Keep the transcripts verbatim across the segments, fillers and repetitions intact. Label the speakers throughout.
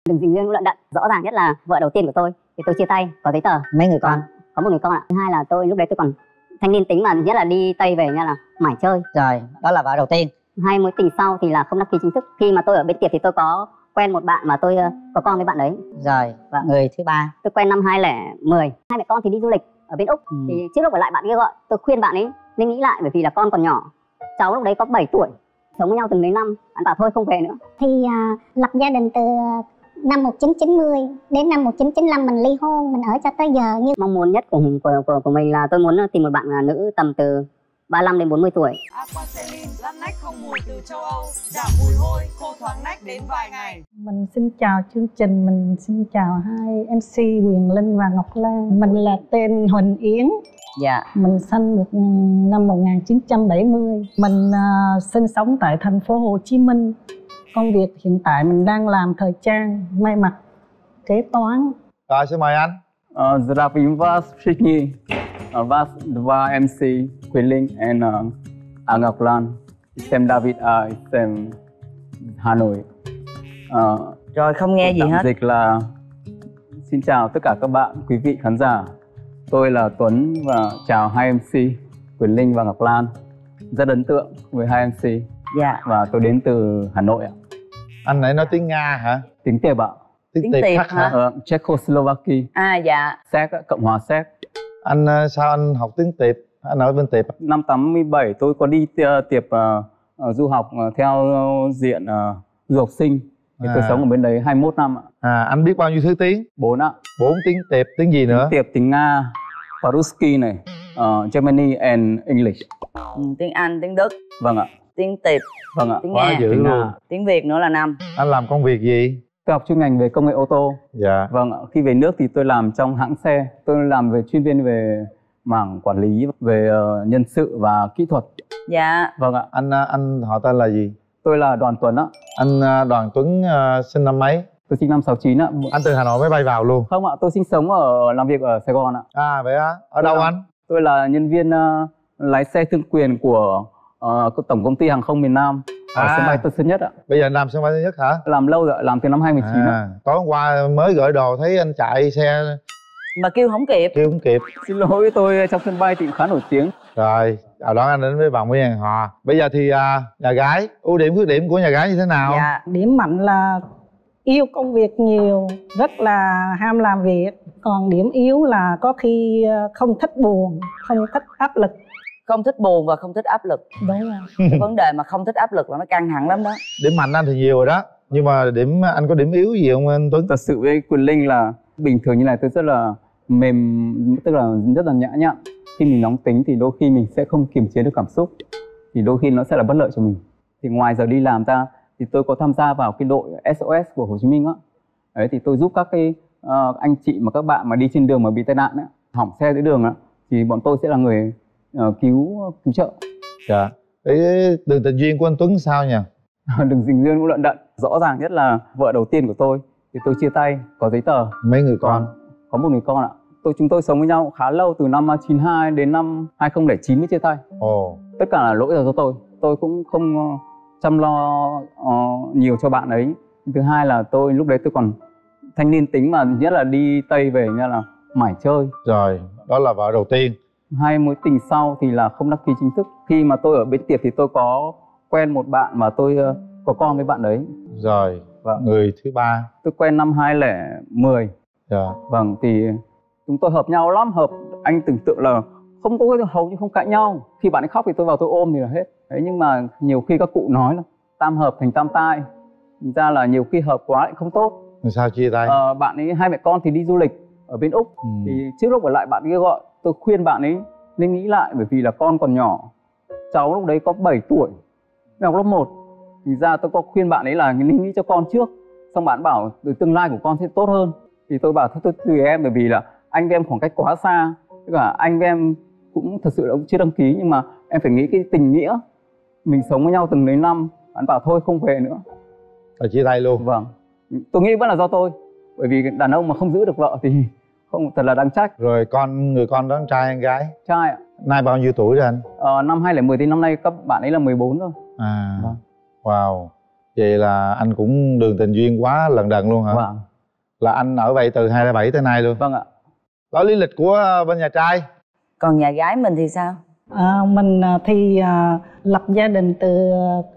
Speaker 1: Đừng dình dương luận đận. Rõ ràng nhất là vợ đầu tiên của tôi thì tôi chia tay, có giấy tờ.
Speaker 2: Mấy người con?
Speaker 1: Có một người con ạ. Thứ hai là tôi lúc đấy tôi còn thanh niên tính mà, nhất là đi Tây về nha, là mải chơi.
Speaker 2: Rồi, đó là vợ đầu tiên.
Speaker 1: Hai mối tình sau thì là không đăng ký chính thức. Khi mà tôi ở bên Tiệp thì tôi có quen một bạn mà tôi uh, có con với bạn đấy.
Speaker 2: Rồi, và người thứ ba?
Speaker 1: Tôi quen năm hai không một không. Hai mẹ con thì đi du lịch ở bên Úc. Ừ. Thì trước lúc ở lại bạn kia gọi, tôi khuyên bạn ấy nên nghĩ lại, bởi vì là con còn nhỏ. Cháu lúc đấy có bảy tuổi, sống với nhau từng đấy năm. Bạn bảo thôi không về nữa.
Speaker 3: Thì uh, lập gia đình từ năm một nghìn chín trăm chín mươi đến năm một nghìn chín trăm chín mươi lăm mình ly hôn, mình ở cho tới giờ. Như
Speaker 1: mong muốn nhất của của của, của mình là tôi muốn tìm một bạn nữ tầm từ ba mươi lăm đến bốn mươi tuổi.
Speaker 4: Aquacelin lăn nách không mùi từ châu Âu, giảm mùi hôi, khô thoáng nách đến vài ngày.
Speaker 5: Mình xin chào chương trình, mình xin chào hai em xê Quyền Linh và Ngọc Lan. Mình là tên Huỳnh Yến.
Speaker 2: Dạ.
Speaker 5: Mình sinh được năm một nghìn chín trăm bảy mươi. Mình uh, sinh sống tại thành phố Hồ Chí Minh. Công việc hiện tại mình đang làm thời trang, may mặc, kế toán.
Speaker 6: Rồi, xin mời anh.
Speaker 7: Uh, Zdravím vás všichni. Uh, vás dva em xê Quyền Linh and uh, a Ngọc Lan. Jsem David a jsem Hà Nội. Uh,
Speaker 2: Rồi, không nghe gì hết.
Speaker 7: Dịch là xin chào tất cả các bạn, quý vị khán giả. Tôi là Tuấn và chào hai em xê Quyền Linh và Ngọc Lan. Rất ấn tượng với hai em xê.
Speaker 2: Dạ.
Speaker 7: Và tôi đến từ Hà Nội ạ.
Speaker 6: Anh nãy nói tiếng Nga hả?
Speaker 7: Tiếng Tiệp ạ.
Speaker 6: Tiếng,
Speaker 2: tiếng
Speaker 6: Tiệp
Speaker 2: hả?
Speaker 6: hả?
Speaker 7: Ờ, Czechoslovakia.
Speaker 2: À dạ.
Speaker 7: Séc, Cộng hòa Séc.
Speaker 6: Anh sao anh học tiếng Tiệp? Anh ở bên Tiệp.
Speaker 7: Năm tám mươi bảy tôi có đi Tiệp uh, uh, du học uh, theo diện uh, du học sinh. Thì à. Tôi sống ở bên đấy hai mươi mốt năm ạ.
Speaker 6: À, anh biết bao nhiêu thứ tiếng?
Speaker 7: Bốn ạ.
Speaker 6: Bốn tiếng Tiệp, tiếng gì nữa?
Speaker 7: Tiếng Tiệp, tiếng Nga, Paruski này, uh, Germany and English.
Speaker 2: Ừ, tiếng Anh, tiếng Đức.
Speaker 7: Vâng ạ.
Speaker 2: Tiếng Tiệp.
Speaker 7: Vâng ạ.
Speaker 2: Tiếng
Speaker 6: Quá
Speaker 2: Nga.
Speaker 6: dữ
Speaker 7: tiếng
Speaker 6: luôn.
Speaker 7: Nga.
Speaker 2: Tiếng Việt nữa là năm.
Speaker 6: Anh làm công việc gì?
Speaker 7: Tôi học chuyên ngành về công nghệ ô tô.
Speaker 6: Dạ.
Speaker 7: Vâng ạ. Khi về nước thì tôi làm trong hãng xe. Tôi làm về chuyên viên về mảng quản lý, về uh, nhân sự và kỹ thuật.
Speaker 2: Dạ.
Speaker 7: Vâng ạ.
Speaker 6: Anh anh họ tên là gì?
Speaker 7: Tôi là Đoàn Tuấn ạ.
Speaker 6: Anh Đoàn Tuấn uh, sinh năm mấy?
Speaker 7: Tôi sinh năm sáu chín ạ.
Speaker 6: Anh từ Hà Nội mới bay vào luôn?
Speaker 7: Không ạ, tôi sinh sống ở làm việc ở Sài Gòn ạ.
Speaker 6: À vậy á? Ở đâu
Speaker 7: tôi
Speaker 6: anh?
Speaker 7: Tôi là nhân viên uh, lái xe thương quyền của uh, Tổng công ty Hàng không miền Nam ở
Speaker 6: à.
Speaker 7: sân bay Tân Sơn Nhất ạ.
Speaker 6: Bây giờ anh làm sân bay Tân Sơn Nhất hả?
Speaker 7: Làm lâu rồi, làm từ năm hai không một chín
Speaker 6: à.
Speaker 7: ạ.
Speaker 6: Tối hôm qua mới gửi đồ thấy anh chạy xe
Speaker 2: mà kêu không kịp.
Speaker 6: Kêu không kịp.
Speaker 7: Xin lỗi, tôi trong sân bay thì cũng khá nổi tiếng.
Speaker 6: Rồi, chào đón anh đến với vòng với hẹn hò. Bây giờ thì à, nhà gái, ưu điểm khuyết điểm của nhà gái như thế nào?
Speaker 5: Dạ, điểm mạnh là yêu công việc nhiều, rất là ham làm việc. Còn điểm yếu là có khi không thích buồn, không thích áp lực.
Speaker 2: Không thích buồn và không thích áp lực.
Speaker 5: Đúng rồi.
Speaker 2: Cái vấn đề mà không thích áp lực là nó căng thẳng lắm đó.
Speaker 6: Điểm mạnh anh thì nhiều rồi đó. Nhưng mà điểm anh có điểm yếu gì không anh Tuấn?
Speaker 7: Thật sự với Quyền Linh là bình thường như này tôi rất là mềm, tức là rất là nhã nhặn. Khi mình nóng tính thì đôi khi mình sẽ không kiềm chế được cảm xúc, thì đôi khi nó sẽ là bất lợi cho mình. Thì ngoài giờ đi làm ra thì tôi có tham gia vào cái đội ét ô ét của Hồ Chí Minh á. Đấy thì tôi giúp các cái uh, anh chị mà các bạn mà đi trên đường mà bị tai nạn á, hỏng xe dưới đường á, thì bọn tôi sẽ là người uh, cứu cứu trợ.
Speaker 6: Dạ. Cái đường tình duyên của anh Tuấn sao nhỉ?
Speaker 7: Đừng dình dương luận đận. Rõ ràng nhất là vợ đầu tiên của tôi thì tôi chia tay, có giấy tờ.
Speaker 6: Mấy người con?
Speaker 7: Có một người con ạ. Tôi chúng tôi sống với nhau khá lâu, từ năm chín hai đến năm hai không không chín mới chia tay.
Speaker 6: Ồ.
Speaker 7: Tất cả là lỗi là do tôi. Tôi cũng không uh, chăm lo uh, nhiều cho bạn ấy. Thứ hai là tôi lúc đấy tôi còn thanh niên tính mà, nhất là đi Tây về nha, là mải chơi.
Speaker 6: Rồi, đó là vợ đầu tiên.
Speaker 7: Hai mối tình sau thì là không đăng ký chính thức. Khi mà tôi ở bên Tiệp thì tôi có quen một bạn mà tôi uh, có con với bạn đấy.
Speaker 6: Rồi,
Speaker 7: vâng.
Speaker 6: Người thứ ba?
Speaker 7: Tôi quen năm hai không một không.
Speaker 6: Dạ.
Speaker 7: Vâng, thì chúng tôi hợp nhau lắm, hợp. Anh tưởng tượng là không có hầu như không cãi nhau. Khi bạn ấy khóc thì tôi vào tôi ôm thì là hết. Đấy, nhưng mà nhiều khi các cụ nói là tam hợp thành tam tai. Thực ra là nhiều khi hợp quá lại không tốt.
Speaker 6: Sao chia tay?
Speaker 7: Ờ, bạn ấy, hai mẹ con thì đi du lịch ở bên Úc. Ừ. Thì trước lúc ở lại bạn kia gọi, tôi khuyên bạn ấy nên nghĩ lại, bởi vì là con còn nhỏ. Cháu lúc đấy có bảy tuổi, học lớp một. Thì ra tôi có khuyên bạn ấy là nên nghĩ cho con trước. Xong bạn bảo tương lai của con sẽ tốt hơn. Thì tôi bảo thôi tôi tùy em, bởi vì là anh với em khoảng cách quá xa. Tức là anh với em cũng thật sự là cũng chưa đăng ký, nhưng mà em phải nghĩ cái tình nghĩa. Mình sống với nhau từng đấy năm. Bạn bảo thôi không về nữa.
Speaker 6: Rồi chia tay luôn.
Speaker 7: Vâng. Tôi nghĩ vẫn là do tôi. Bởi vì đàn ông mà không giữ được vợ thì không, thật là đáng trách.
Speaker 6: Rồi con, người con đó con trai hay gái?
Speaker 7: Trai ạ.
Speaker 6: Nay bao nhiêu tuổi rồi anh?
Speaker 7: Ờ, năm hai không một không thì năm nay các bạn ấy là mười bốn rồi.
Speaker 6: À.
Speaker 7: Vâng.
Speaker 6: Wow. Vậy là anh cũng đường tình duyên quá lần đần luôn hả?
Speaker 7: Vâng.
Speaker 6: Là anh ở vậy từ hai không không bảy tới nay luôn?
Speaker 7: Vâng ạ.
Speaker 6: Đó lý lịch của bên nhà trai.
Speaker 2: Còn nhà gái mình thì sao?
Speaker 5: À, mình thì à, lập gia đình từ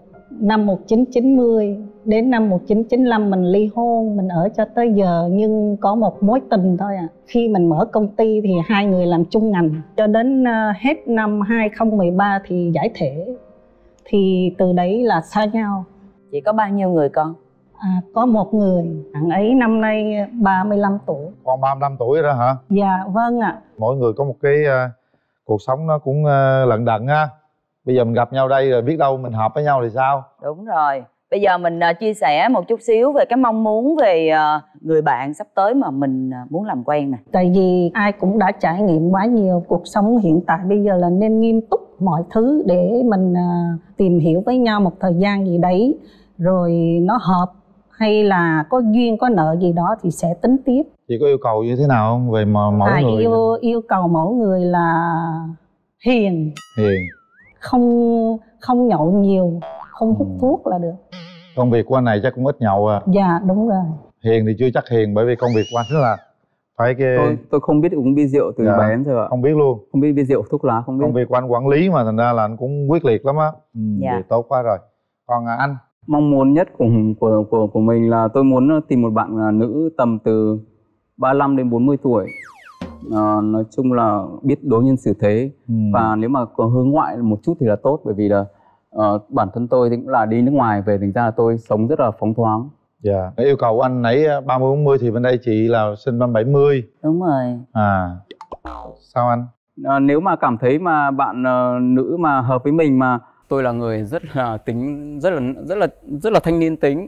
Speaker 5: năm một nghìn chín trăm chín mươi đến năm một nghìn chín trăm chín mươi lăm mình ly hôn, mình ở cho tới giờ, nhưng có một mối tình thôi à. Khi mình mở công ty thì hai người làm chung ngành, cho đến uh, hết năm hai không một ba thì giải thể, thì từ đấy là xa nhau.
Speaker 2: Chị có bao nhiêu người con?
Speaker 5: À, có một người, bạn ấy năm nay ba mươi lăm tuổi.
Speaker 6: Còn ba mươi lăm tuổi rồi đó hả?
Speaker 5: Dạ vâng ạ.
Speaker 6: Mỗi người có một cái uh, cuộc sống nó cũng uh, lận đận ha. Bây giờ mình gặp nhau đây rồi biết đâu mình hợp với nhau thì sao?
Speaker 2: Đúng rồi. Bây giờ mình uh, chia sẻ một chút xíu về cái mong muốn về uh, người bạn sắp tới mà mình uh, muốn làm quen nè.
Speaker 5: Tại vì ai cũng đã trải nghiệm quá nhiều, cuộc sống hiện tại bây giờ là nên nghiêm túc mọi thứ để mình uh, tìm hiểu với nhau một thời gian gì đấy, rồi nó hợp hay là có duyên có nợ gì đó thì sẽ tính tiếp.
Speaker 6: Chị có yêu cầu như thế nào không về mà mỗi
Speaker 5: à,
Speaker 6: người?
Speaker 5: yêu yêu cầu mỗi người là hiền,
Speaker 6: Hiền,
Speaker 5: không không nhậu nhiều, không hút
Speaker 6: Ừ.
Speaker 5: thuốc là được.
Speaker 6: công việc của anh này chắc cũng ít nhậu à.
Speaker 5: Dạ đúng rồi.
Speaker 6: Hiền thì chưa chắc hiền, bởi vì công việc của anh là phải cái
Speaker 7: Tôi tôi không biết uống bia rượu từ
Speaker 6: Dạ.
Speaker 7: bé đến giờ ạ.
Speaker 6: không biết luôn.
Speaker 7: Không biết bia rượu, thuốc lá không biết.
Speaker 6: Công việc của anh quản lý mà, thành ra là anh cũng quyết liệt lắm á. Ừ,
Speaker 2: Dạ.
Speaker 6: vậy tốt quá rồi. Còn à, anh?
Speaker 7: Mong muốn nhất của của của của mình là tôi muốn tìm một bạn à, nữ tầm từ ba mươi lăm đến bốn mươi tuổi. À, nói chung là biết đối nhân xử thế,
Speaker 6: Ừ.
Speaker 7: và nếu mà có hướng ngoại một chút thì là tốt, bởi vì là ờ, bản thân tôi thì cũng là đi nước ngoài về, thành ra là tôi sống rất là phóng khoáng.
Speaker 6: Dạ. Yêu cầu của anh nãy ba mươi bốn mươi thì bên đây chị là sinh năm bảy mươi.
Speaker 2: Đúng rồi.
Speaker 6: À. Sao anh?
Speaker 7: À, nếu mà cảm thấy mà bạn ờ, nữ mà hợp với mình, mà tôi là người rất là tính rất là rất là rất là thanh niên tính,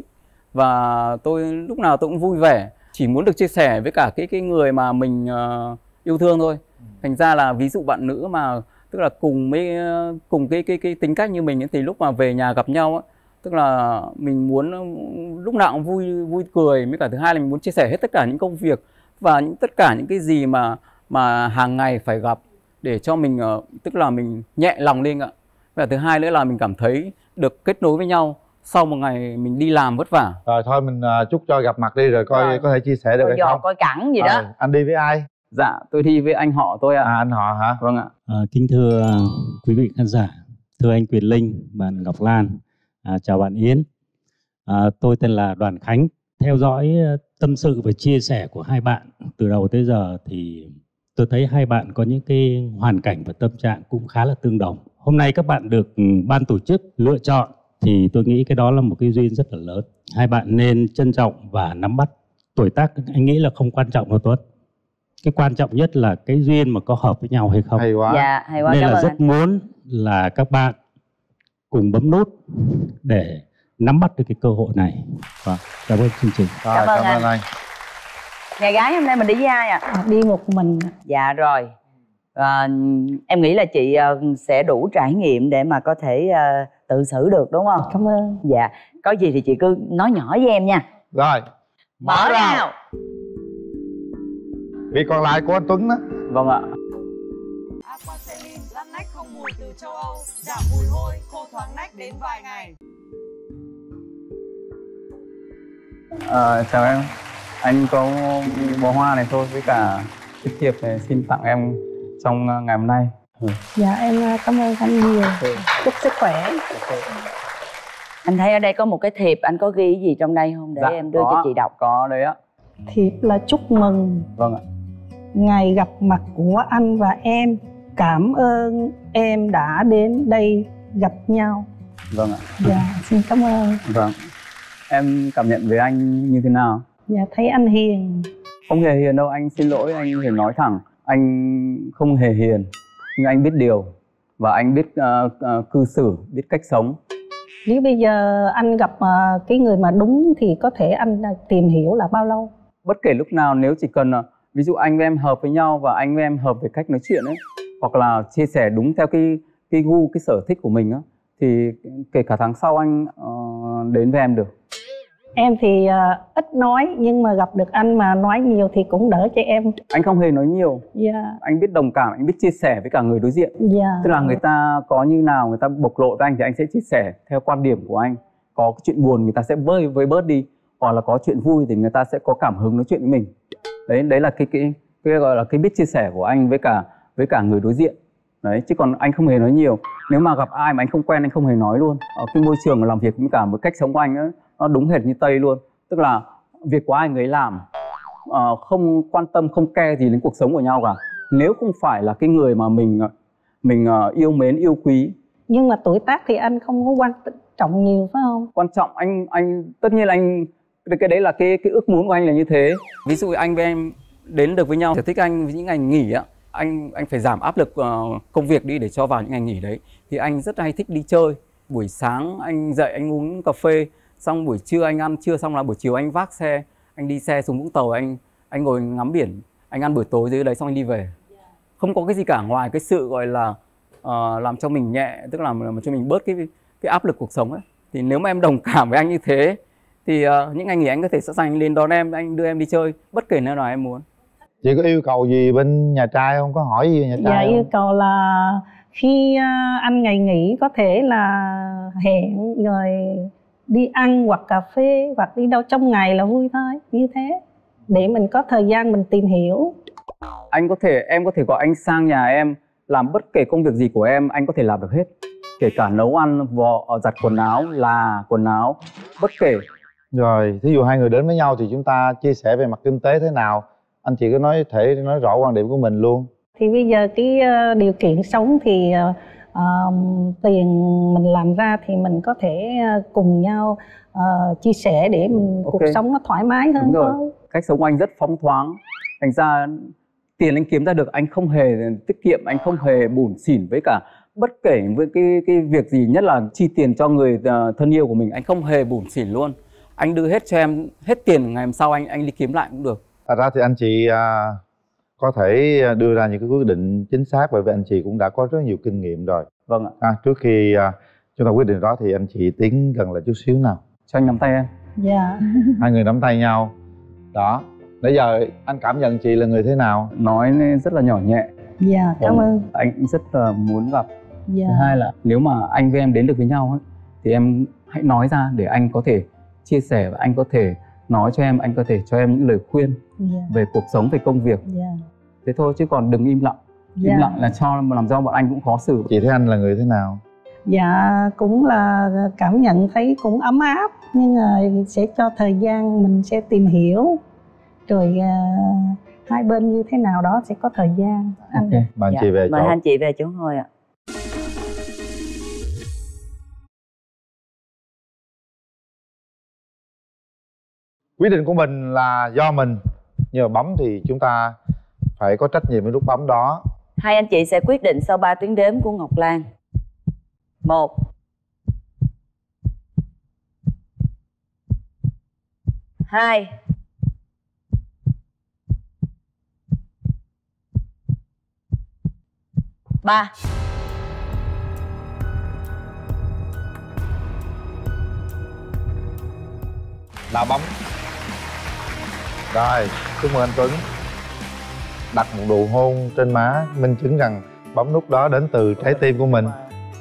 Speaker 7: và tôi lúc nào tôi cũng vui vẻ, chỉ muốn được chia sẻ với cả cái cái người mà mình ờ, yêu thương thôi. Thành ra là ví dụ bạn nữ mà tức là cùng với cùng cái cái cái tính cách như mình ấy, thì lúc mà về nhà gặp nhau ấy, tức là mình muốn lúc nào cũng vui vui cười, với cả thứ hai là mình muốn chia sẻ hết tất cả những công việc và những tất cả những cái gì mà mà hàng ngày phải gặp, để cho mình uh, tức là mình nhẹ lòng lên ạ. Và thứ hai nữa là mình cảm thấy được kết nối với nhau sau một ngày mình đi làm vất vả.
Speaker 6: Rồi thôi mình uh, chúc cho gặp mặt đi rồi coi
Speaker 2: Rồi.
Speaker 6: có thể chia sẻ được
Speaker 2: Coi
Speaker 6: hay
Speaker 2: giò
Speaker 6: không.
Speaker 2: coi cẳng gì đó.
Speaker 6: Ờ, anh đi với ai?
Speaker 7: Dạ, tôi đi với anh họ tôi ạ.
Speaker 6: À anh họ hả?
Speaker 7: Vâng ạ.
Speaker 8: À, kính thưa à, quý vị khán giả, thưa anh Quyền Linh, bạn Ngọc Lan, à, chào bạn Yến. À, tôi tên là Đoàn Khánh. Theo dõi à, tâm sự và chia sẻ của hai bạn từ đầu tới giờ thì tôi thấy hai bạn có những cái hoàn cảnh và tâm trạng cũng khá là tương đồng. Hôm nay các bạn được ừ, ban tổ chức lựa chọn thì tôi nghĩ cái đó là một cái duyên rất là lớn. Hai bạn nên trân trọng và nắm bắt. Tuổi tác anh nghĩ là không quan trọng đâu Tuấn. Cái quan trọng nhất là cái duyên mà có hợp với nhau hay không.
Speaker 6: Hay quá.
Speaker 2: Dạ, hay quá,
Speaker 8: Nên
Speaker 2: cảm
Speaker 8: là
Speaker 2: ơn
Speaker 8: rất
Speaker 2: anh.
Speaker 8: muốn là các bạn cùng bấm nút để nắm bắt được cái cơ hội này. Và cảm ơn chương trình.
Speaker 6: Rồi,
Speaker 2: Cảm ơn
Speaker 6: cảm ơn
Speaker 2: anh.
Speaker 6: anh.
Speaker 2: Nhà gái hôm nay mình đi với ai ạ?
Speaker 5: À, đi một mình.
Speaker 2: Dạ rồi. À, em nghĩ là chị ờ, sẽ đủ trải nghiệm để mà có thể ờ, tự xử được đúng không?
Speaker 5: Cảm ơn.
Speaker 2: Dạ. Có gì thì chị cứ nói nhỏ với em nha.
Speaker 6: Rồi.
Speaker 2: Mở nào.
Speaker 6: Việc còn lại của anh Tuấn đó.
Speaker 7: Vâng ạ.
Speaker 4: Aquacelin lăn nách không mùi từ châu Âu, giảm mùi hôi, khô thoáng nách đến vài ngày.
Speaker 7: À, chào em. Anh có bó hoa này thôi với cả chiếc thiệp này xin tặng em trong uh, ngày hôm nay. Ừ.
Speaker 5: Dạ em à, cảm ơn anh nhiều. Chúc sức khỏe.
Speaker 2: Anh thấy ở đây có một cái thiệp, anh có ghi cái gì trong đây không để
Speaker 7: Dạ,
Speaker 2: em đưa
Speaker 7: có,
Speaker 2: cho chị đọc?
Speaker 7: Có đấy ạ.
Speaker 5: Thiệp là chúc mừng
Speaker 7: Vâng ạ.
Speaker 5: ngày gặp mặt của anh và em. Cảm ơn em đã đến đây gặp nhau.
Speaker 7: Vâng ạ.
Speaker 5: Dạ xin cảm ơn.
Speaker 7: Vâng. Em cảm nhận về anh như thế nào?
Speaker 5: Dạ thấy anh hiền.
Speaker 7: Không hề hiền đâu, anh xin lỗi, anh phải nói thẳng. Anh không hề hiền, nhưng anh biết điều. Và anh biết uh, uh, cư xử, biết cách sống.
Speaker 5: Nếu bây giờ anh gặp à, cái người mà đúng thì có thể anh à, tìm hiểu là bao lâu?
Speaker 7: Bất kể lúc nào, nếu chỉ cần uh, ví dụ anh với em hợp với nhau và anh với em hợp về cách nói chuyện ấy, hoặc là chia sẻ đúng theo cái cái gu, cái sở thích của mình á, thì kể cả tháng sau anh uh, đến với em được.
Speaker 5: Em thì à, ít nói, nhưng mà gặp được anh mà nói nhiều thì cũng đỡ cho em.
Speaker 7: Anh không hề nói nhiều.
Speaker 5: Dạ.
Speaker 7: Anh biết đồng cảm, anh biết chia sẻ với cả người đối diện.
Speaker 5: Dạ.
Speaker 7: Tức là người ta có như nào, người ta bộc lộ với anh thì anh sẽ chia sẻ theo quan điểm của anh. có cái chuyện buồn người ta sẽ vơi vơi bớt đi, hoặc là có chuyện vui thì người ta sẽ có cảm hứng nói chuyện với mình. Đấy đấy là cái cái cái gọi là cái biết chia sẻ của anh với cả với cả người đối diện. Đấy, chứ còn anh không hề nói nhiều. Nếu mà gặp ai mà anh không quen anh không hề nói luôn. Ở cái môi trường làm việc với cả một cách sống của anh ấy, nó đúng hệt như Tây luôn. Tức là việc của ai người ấy làm, uh, không quan tâm, không care gì đến cuộc sống của nhau cả. Nếu không phải là cái người mà mình mình uh, yêu mến, yêu quý.
Speaker 5: Nhưng mà tuổi tác thì anh không có quan trọng nhiều phải không?
Speaker 7: Quan trọng anh anh tất nhiên là anh cái đấy là cái cái ước muốn của anh là như thế. Ví dụ anh với em đến được với nhau, sở thích anh với những ngày nghỉ á, anh anh phải giảm áp lực uh, công việc đi để cho vào những ngày nghỉ đấy. Thì anh rất hay thích đi chơi. Buổi sáng anh dậy anh uống cà phê, xong buổi trưa anh ăn trưa xong là buổi chiều anh vác xe, anh đi xe xuống Vũng Tàu, anh anh ngồi ngắm biển, anh ăn buổi tối dưới đấy xong anh đi về. Không có cái gì cả ngoài cái sự gọi là uh, làm cho mình nhẹ, tức là làm cho mình bớt cái cái áp lực cuộc sống ấy. Thì nếu mà em đồng cảm với anh như thế thì uh, những ngày nghỉ anh có thể sẵn sàng lên đón em, anh đưa em đi chơi bất kể nơi nào em muốn.
Speaker 6: Chị có yêu cầu gì bên nhà trai không? Có hỏi gì nhà trai
Speaker 5: Dạ,
Speaker 6: không?
Speaker 5: yêu cầu là khi anh ngày nghỉ có thể là hẹn rồi đi ăn hoặc cà phê hoặc đi đâu trong ngày là vui thôi, như thế để mình có thời gian mình tìm hiểu.
Speaker 7: Anh có thể, em có thể gọi anh sang nhà em làm bất kể công việc gì của em, anh có thể làm được hết. Kể cả nấu ăn, vò, giặt quần áo, là quần áo, bất kể.
Speaker 6: Rồi, thí dụ hai người đến với nhau thì chúng ta chia sẻ về mặt kinh tế thế nào? Anh chị có nói thể nói rõ quan điểm của mình luôn.
Speaker 5: Thì bây giờ cái điều kiện sống thì uh, tiền mình làm ra thì mình có thể cùng nhau uh, chia sẻ để mình okay. cuộc sống nó thoải mái hơn. Đúng rồi. Thôi. Cách
Speaker 7: sống của anh rất phóng thoáng. Thành ra tiền anh kiếm ra được anh không hề tiết kiệm, anh không hề bủn xỉn với cả bất kể với cái cái việc gì, nhất là chi tiền cho người uh, thân yêu của mình, anh không hề bủn xỉn luôn. Anh đưa hết cho em, hết tiền ngày hôm sau anh anh đi kiếm lại cũng được.
Speaker 6: Thật ra thì anh chị uh, có thể đưa ra những cái quyết định chính xác, bởi vì anh chị cũng đã có rất nhiều kinh nghiệm rồi.
Speaker 7: Vâng ạ.
Speaker 6: À, trước khi uh, chúng ta quyết định đó thì anh chị tiến gần lại chút xíu nào.
Speaker 7: Cho anh nắm tay em.
Speaker 5: Dạ.
Speaker 6: Hai người nắm tay nhau. Đó. Nãy giờ anh cảm nhận chị là người thế nào?
Speaker 7: Nói rất là nhỏ nhẹ.
Speaker 5: Dạ, cảm ơn.
Speaker 7: Anh cũng rất là muốn gặp.
Speaker 5: Dạ.
Speaker 7: Thứ hai là nếu mà anh với em đến được với nhau ấy, thì em hãy nói ra để anh có thể chia sẻ và anh có thể nói cho em, anh có thể cho em những lời khuyên yeah. về cuộc sống, về công việc. Yeah. Thế thôi chứ còn đừng im lặng. Yeah. Im lặng là cho làm cho bọn anh cũng khó xử.
Speaker 6: Chị thấy anh là người thế nào?
Speaker 5: Dạ cũng là cảm nhận thấy cũng ấm áp, nhưng mà sẽ cho thời gian mình sẽ tìm hiểu rồi uh, hai bên như thế nào đó sẽ có thời gian. Anh
Speaker 6: okay. Mời
Speaker 2: dạ.
Speaker 6: chị về
Speaker 2: Mời
Speaker 6: chỗ.
Speaker 2: anh chị về chỗ ngồi ạ.
Speaker 6: Quyết định của mình là do mình, nhưng mà bấm thì chúng ta phải có trách nhiệm với nút bấm đó.
Speaker 2: Hai anh chị sẽ quyết định sau ba tiếng đếm của Ngọc Lan. Một, hai, ba.
Speaker 6: Nào bấm. Rồi, chúc mừng anh Tuấn. Đặt một nụ hôn trên má, minh chứng rằng bấm nút đó đến từ trái tim của mình.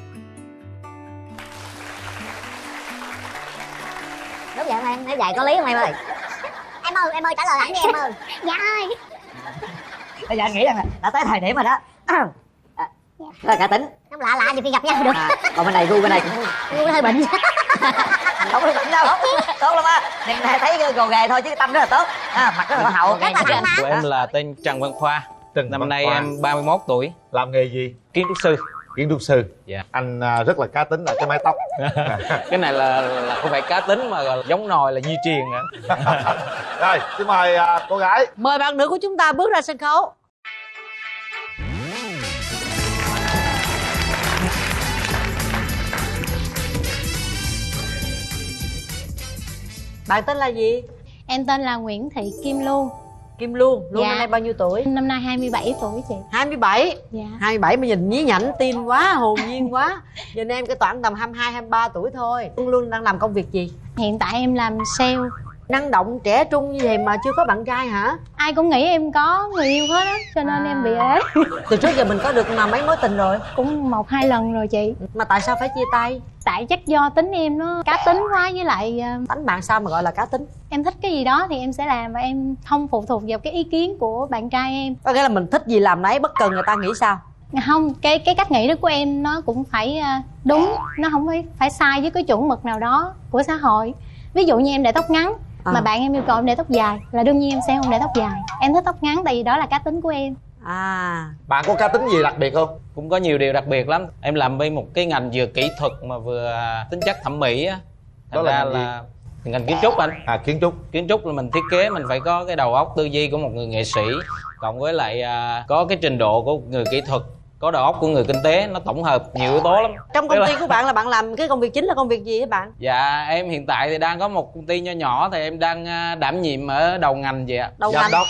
Speaker 3: Đúng vậy em, nói vậy có lý không em ơi? Em ơi, em ơi trả lời ảnh đi em ơi. Dạ ơi.
Speaker 1: Bây giờ anh nghĩ rằng là đã tới thời điểm rồi đó. À, rồi cả tính.
Speaker 3: Không lạ lạ nhiều khi gặp nhau được.
Speaker 1: À, còn bên này gu bên này cũng
Speaker 3: gu hơi bệnh.
Speaker 1: Không có bệnh đâu, tốt lắm á. Nhìn thấy gồ ghề thôi chứ tâm rất là tốt. À, mặt rất là hậu.
Speaker 3: Rất là thẳng thắn.
Speaker 9: Của em là tên Trần Văn Khoa.
Speaker 6: Trần
Speaker 9: Năm
Speaker 6: Văn
Speaker 9: nay
Speaker 6: Khoa.
Speaker 9: em ba mươi mốt tuổi.
Speaker 6: Làm nghề gì?
Speaker 9: Kiến trúc sư.
Speaker 6: Kiến trúc sư.
Speaker 9: Dạ.
Speaker 6: Anh à, rất là cá tính là cái mái tóc.
Speaker 9: Cái này là, là không phải cá tính mà là giống nòi, là di truyền ạ.
Speaker 6: Rồi, xin mời à, cô gái.
Speaker 4: Mời bạn nữ của chúng ta bước ra sân khấu. Bạn tên là gì?
Speaker 3: Em tên là Nguyễn Thị Kim Luôn.
Speaker 4: Kim Luôn, Luôn
Speaker 3: Dạ.
Speaker 4: năm nay bao nhiêu tuổi?
Speaker 3: Năm nay hai mươi bảy tuổi chị.
Speaker 4: hai mươi bảy.
Speaker 3: Dạ.
Speaker 4: hai mươi bảy mà nhìn nhí nhảnh, tin quá, hồn nhiên quá. Nhìn em cái khoảng tầm hai mươi hai, hai mươi ba tuổi thôi. Luôn Luôn đang làm công việc gì?
Speaker 3: Hiện tại em làm sale.
Speaker 4: Năng động, trẻ trung như vậy mà chưa có bạn trai hả?
Speaker 3: Ai cũng nghĩ em có người yêu hết á, cho nên à. em bị ế.
Speaker 4: Từ trước giờ mình có được mà mấy mối tình rồi?
Speaker 3: Cũng một hai lần rồi chị.
Speaker 4: Mà tại sao phải chia tay?
Speaker 10: Tại chắc do tính em nó cá tính quá, với lại uh,
Speaker 11: Tánh bạn sao mà gọi là cá tính?
Speaker 10: em thích cái gì đó thì em sẽ làm, và em không phụ thuộc vào cái ý kiến của bạn trai em.
Speaker 11: Có nghĩa là mình thích gì làm nấy, bất cần người ta nghĩ sao?
Speaker 10: Không, cái cái cách nghĩ đó của em nó cũng phải uh, đúng, nó không phải phải sai với cái chuẩn mực nào đó của xã hội. Ví dụ như em để tóc ngắn à. mà bạn em yêu cầu em để tóc dài, là đương nhiên em sẽ không để tóc dài. Em thích tóc ngắn tại vì đó là cá tính của em.
Speaker 11: À,
Speaker 6: bạn có cá tính gì đặc biệt không?
Speaker 9: Cũng có nhiều điều đặc biệt lắm. Em làm bên một cái ngành vừa kỹ thuật mà vừa tính chất thẩm mỹ á. Thành
Speaker 6: đó là
Speaker 9: ra là ngành kiến trúc anh.
Speaker 6: À, kiến trúc.
Speaker 9: Kiến trúc là mình thiết kế, mình phải có cái đầu óc tư duy của một người nghệ sĩ, cộng với lại à, có cái trình độ của người kỹ thuật, có đầu óc của người kinh tế, nó tổng hợp nhiều yếu tố lắm.
Speaker 11: Trong công ty của bạn là bạn làm cái công việc chính là công việc gì hả bạn?
Speaker 9: Dạ em hiện tại thì đang có một công ty nho nhỏ, thì em đang đảm nhiệm ở đầu ngành vậy ạ.
Speaker 11: Đầu
Speaker 6: giám
Speaker 11: ngành.
Speaker 6: đốc.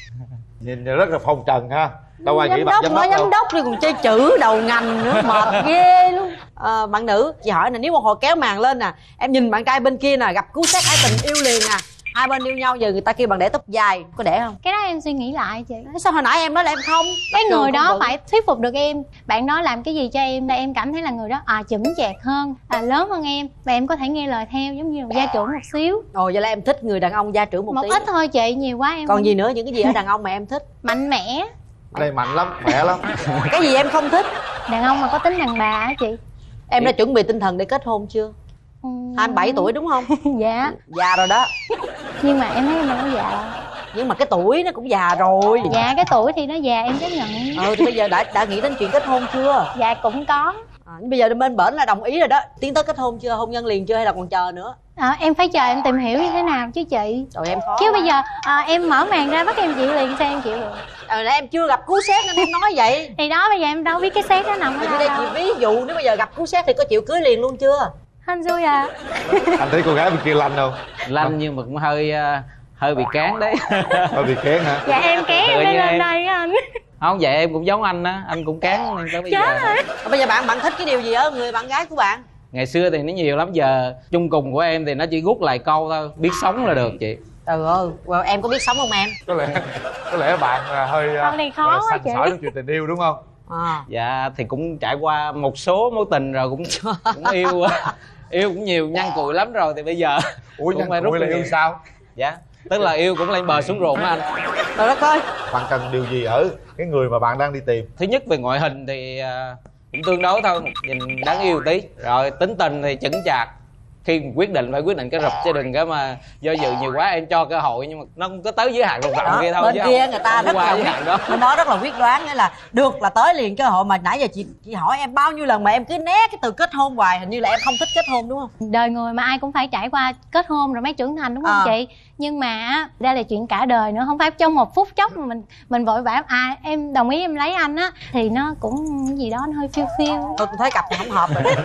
Speaker 6: Nhìn rất là phong trần ha. Đâu ai
Speaker 11: giám
Speaker 6: nghĩ bạn
Speaker 11: đốc
Speaker 6: giám đốc
Speaker 11: giám
Speaker 6: đâu.
Speaker 11: đốc thì còn chơi chữ đầu ngành nữa, mệt ghê luôn. À, bạn nữ, chị hỏi nè, nếu một hồi kéo màn lên nè, em nhìn bạn trai bên kia nè, gặp cú sét ái tình yêu liền nè, hai bên yêu nhau, giờ người ta kêu bạn để tóc dài, có để không?
Speaker 10: Cái đó em suy nghĩ lại chị.
Speaker 11: Sao hồi nãy em nói là em không?
Speaker 10: Cái người đó phải thuyết phục được em. Bạn đó làm cái gì cho em là em cảm thấy là người đó à chững chạc hơn, à lớn hơn em, và em có thể nghe lời theo, giống như là gia trưởng một xíu.
Speaker 11: Ồ, vậy là em thích người đàn ông gia trưởng một,
Speaker 10: một
Speaker 11: tí.
Speaker 10: ít thôi chị, nhiều quá em
Speaker 11: còn
Speaker 10: không...
Speaker 11: gì nữa, những cái gì ở đàn ông mà em thích?
Speaker 10: Mạnh mẽ.
Speaker 6: Đây mạnh lắm, khỏe lắm.
Speaker 11: Cái gì em không thích?
Speaker 10: Đàn ông mà có tính đàn bà á chị.
Speaker 11: Em đã chuẩn bị tinh thần để kết hôn chưa?
Speaker 10: Ừ.
Speaker 11: hai mươi bảy tuổi đúng không?
Speaker 10: Dạ.
Speaker 11: Già rồi đó.
Speaker 10: Nhưng mà em thấy em đâu có già đâu.
Speaker 11: Nhưng mà cái tuổi nó cũng già rồi.
Speaker 10: Dạ cái tuổi thì nó già em chấp nhận.
Speaker 11: Ừ thì bây giờ đã đã nghĩ đến chuyện kết hôn chưa?
Speaker 10: Dạ cũng có.
Speaker 11: À, bây giờ bên bển là đồng ý rồi đó, tiến tới kết hôn chưa, hôn nhân liền chưa hay là còn chờ nữa?
Speaker 10: À, em phải chờ em tìm hiểu như thế nào chứ chị.
Speaker 11: Trời em khó
Speaker 10: chứ
Speaker 11: quá.
Speaker 10: bây giờ à, em mở màn ra bắt em chịu liền sao em chịu được?
Speaker 11: Ờ nãy em chưa gặp cú sét nên em nói vậy.
Speaker 10: Thì đó bây giờ em đâu biết cái sét đó nằm ở đâu.
Speaker 11: Đây chị ví dụ nếu bây giờ gặp cú sét thì có chịu cưới liền luôn chưa?
Speaker 10: Hên xui à.
Speaker 6: Anh thấy cô gái bên kia lanh không?
Speaker 9: Lanh nhưng mà cũng hơi hơi bị cán đấy.
Speaker 6: Hơi bị kén hả?
Speaker 10: Dạ em kén em lên em... đây á anh.
Speaker 9: Không vậy em cũng giống anh á, anh cũng cán nên tới bây
Speaker 10: Chết
Speaker 9: giờ.
Speaker 10: rồi.
Speaker 11: Bây giờ bạn bạn thích cái điều gì ở người bạn gái của bạn?
Speaker 9: Ngày xưa thì nó nhiều lắm, giờ chung cùng của em thì nó chỉ rút lại câu thôi, biết sống là được chị.
Speaker 11: Trời ơi, well, em có biết sống không em?
Speaker 6: Có lẽ có lẽ bạn hơi
Speaker 10: Con này khó quá chị.
Speaker 6: sành sỏi trong chuyện tình yêu đúng không?
Speaker 11: À.
Speaker 9: Dạ thì cũng trải qua một số mối tình rồi, cũng cũng yêu yêu cũng nhiều nhăn cùi lắm rồi, thì bây giờ
Speaker 6: Ủa nhăn cùi là yêu sao?
Speaker 9: Dạ tức là yêu cũng lên bờ xuống ruộng á anh.
Speaker 11: Trời đất ơi.
Speaker 6: Bạn cần điều gì ở cái người mà bạn đang đi tìm?
Speaker 9: Thứ nhất về ngoại hình thì cũng tương đối thôi, nhìn đáng yêu tí, rồi tính tình thì chững chạc. Khi quyết định phải quyết định cái rụp, chứ đừng có mà do dự nhiều quá. Em cho cơ hội nhưng mà nó không có tới giới hạn rụp rậm kia thôi.
Speaker 11: Bên
Speaker 9: chứ
Speaker 11: kia
Speaker 9: không,
Speaker 11: người ta
Speaker 9: không
Speaker 11: rất là
Speaker 9: giới hạn đó.
Speaker 11: bên đó rất là quyết đoán, nghĩa là được là tới liền cơ hội. Mà nãy giờ chị chị hỏi em bao nhiêu lần mà em cứ né cái từ kết hôn hoài, hình như là em không thích kết hôn đúng không?
Speaker 10: Đời người mà ai cũng phải trải qua kết hôn rồi mới trưởng thành đúng không à. chị? Nhưng mà ra là chuyện cả đời nữa, không phải trong một phút chốc mà mình mình vội vã à em đồng ý em lấy anh á, thì nó cũng gì đó nó hơi phiêu phiêu.
Speaker 11: Tôi thấy cặp này không hợp rồi.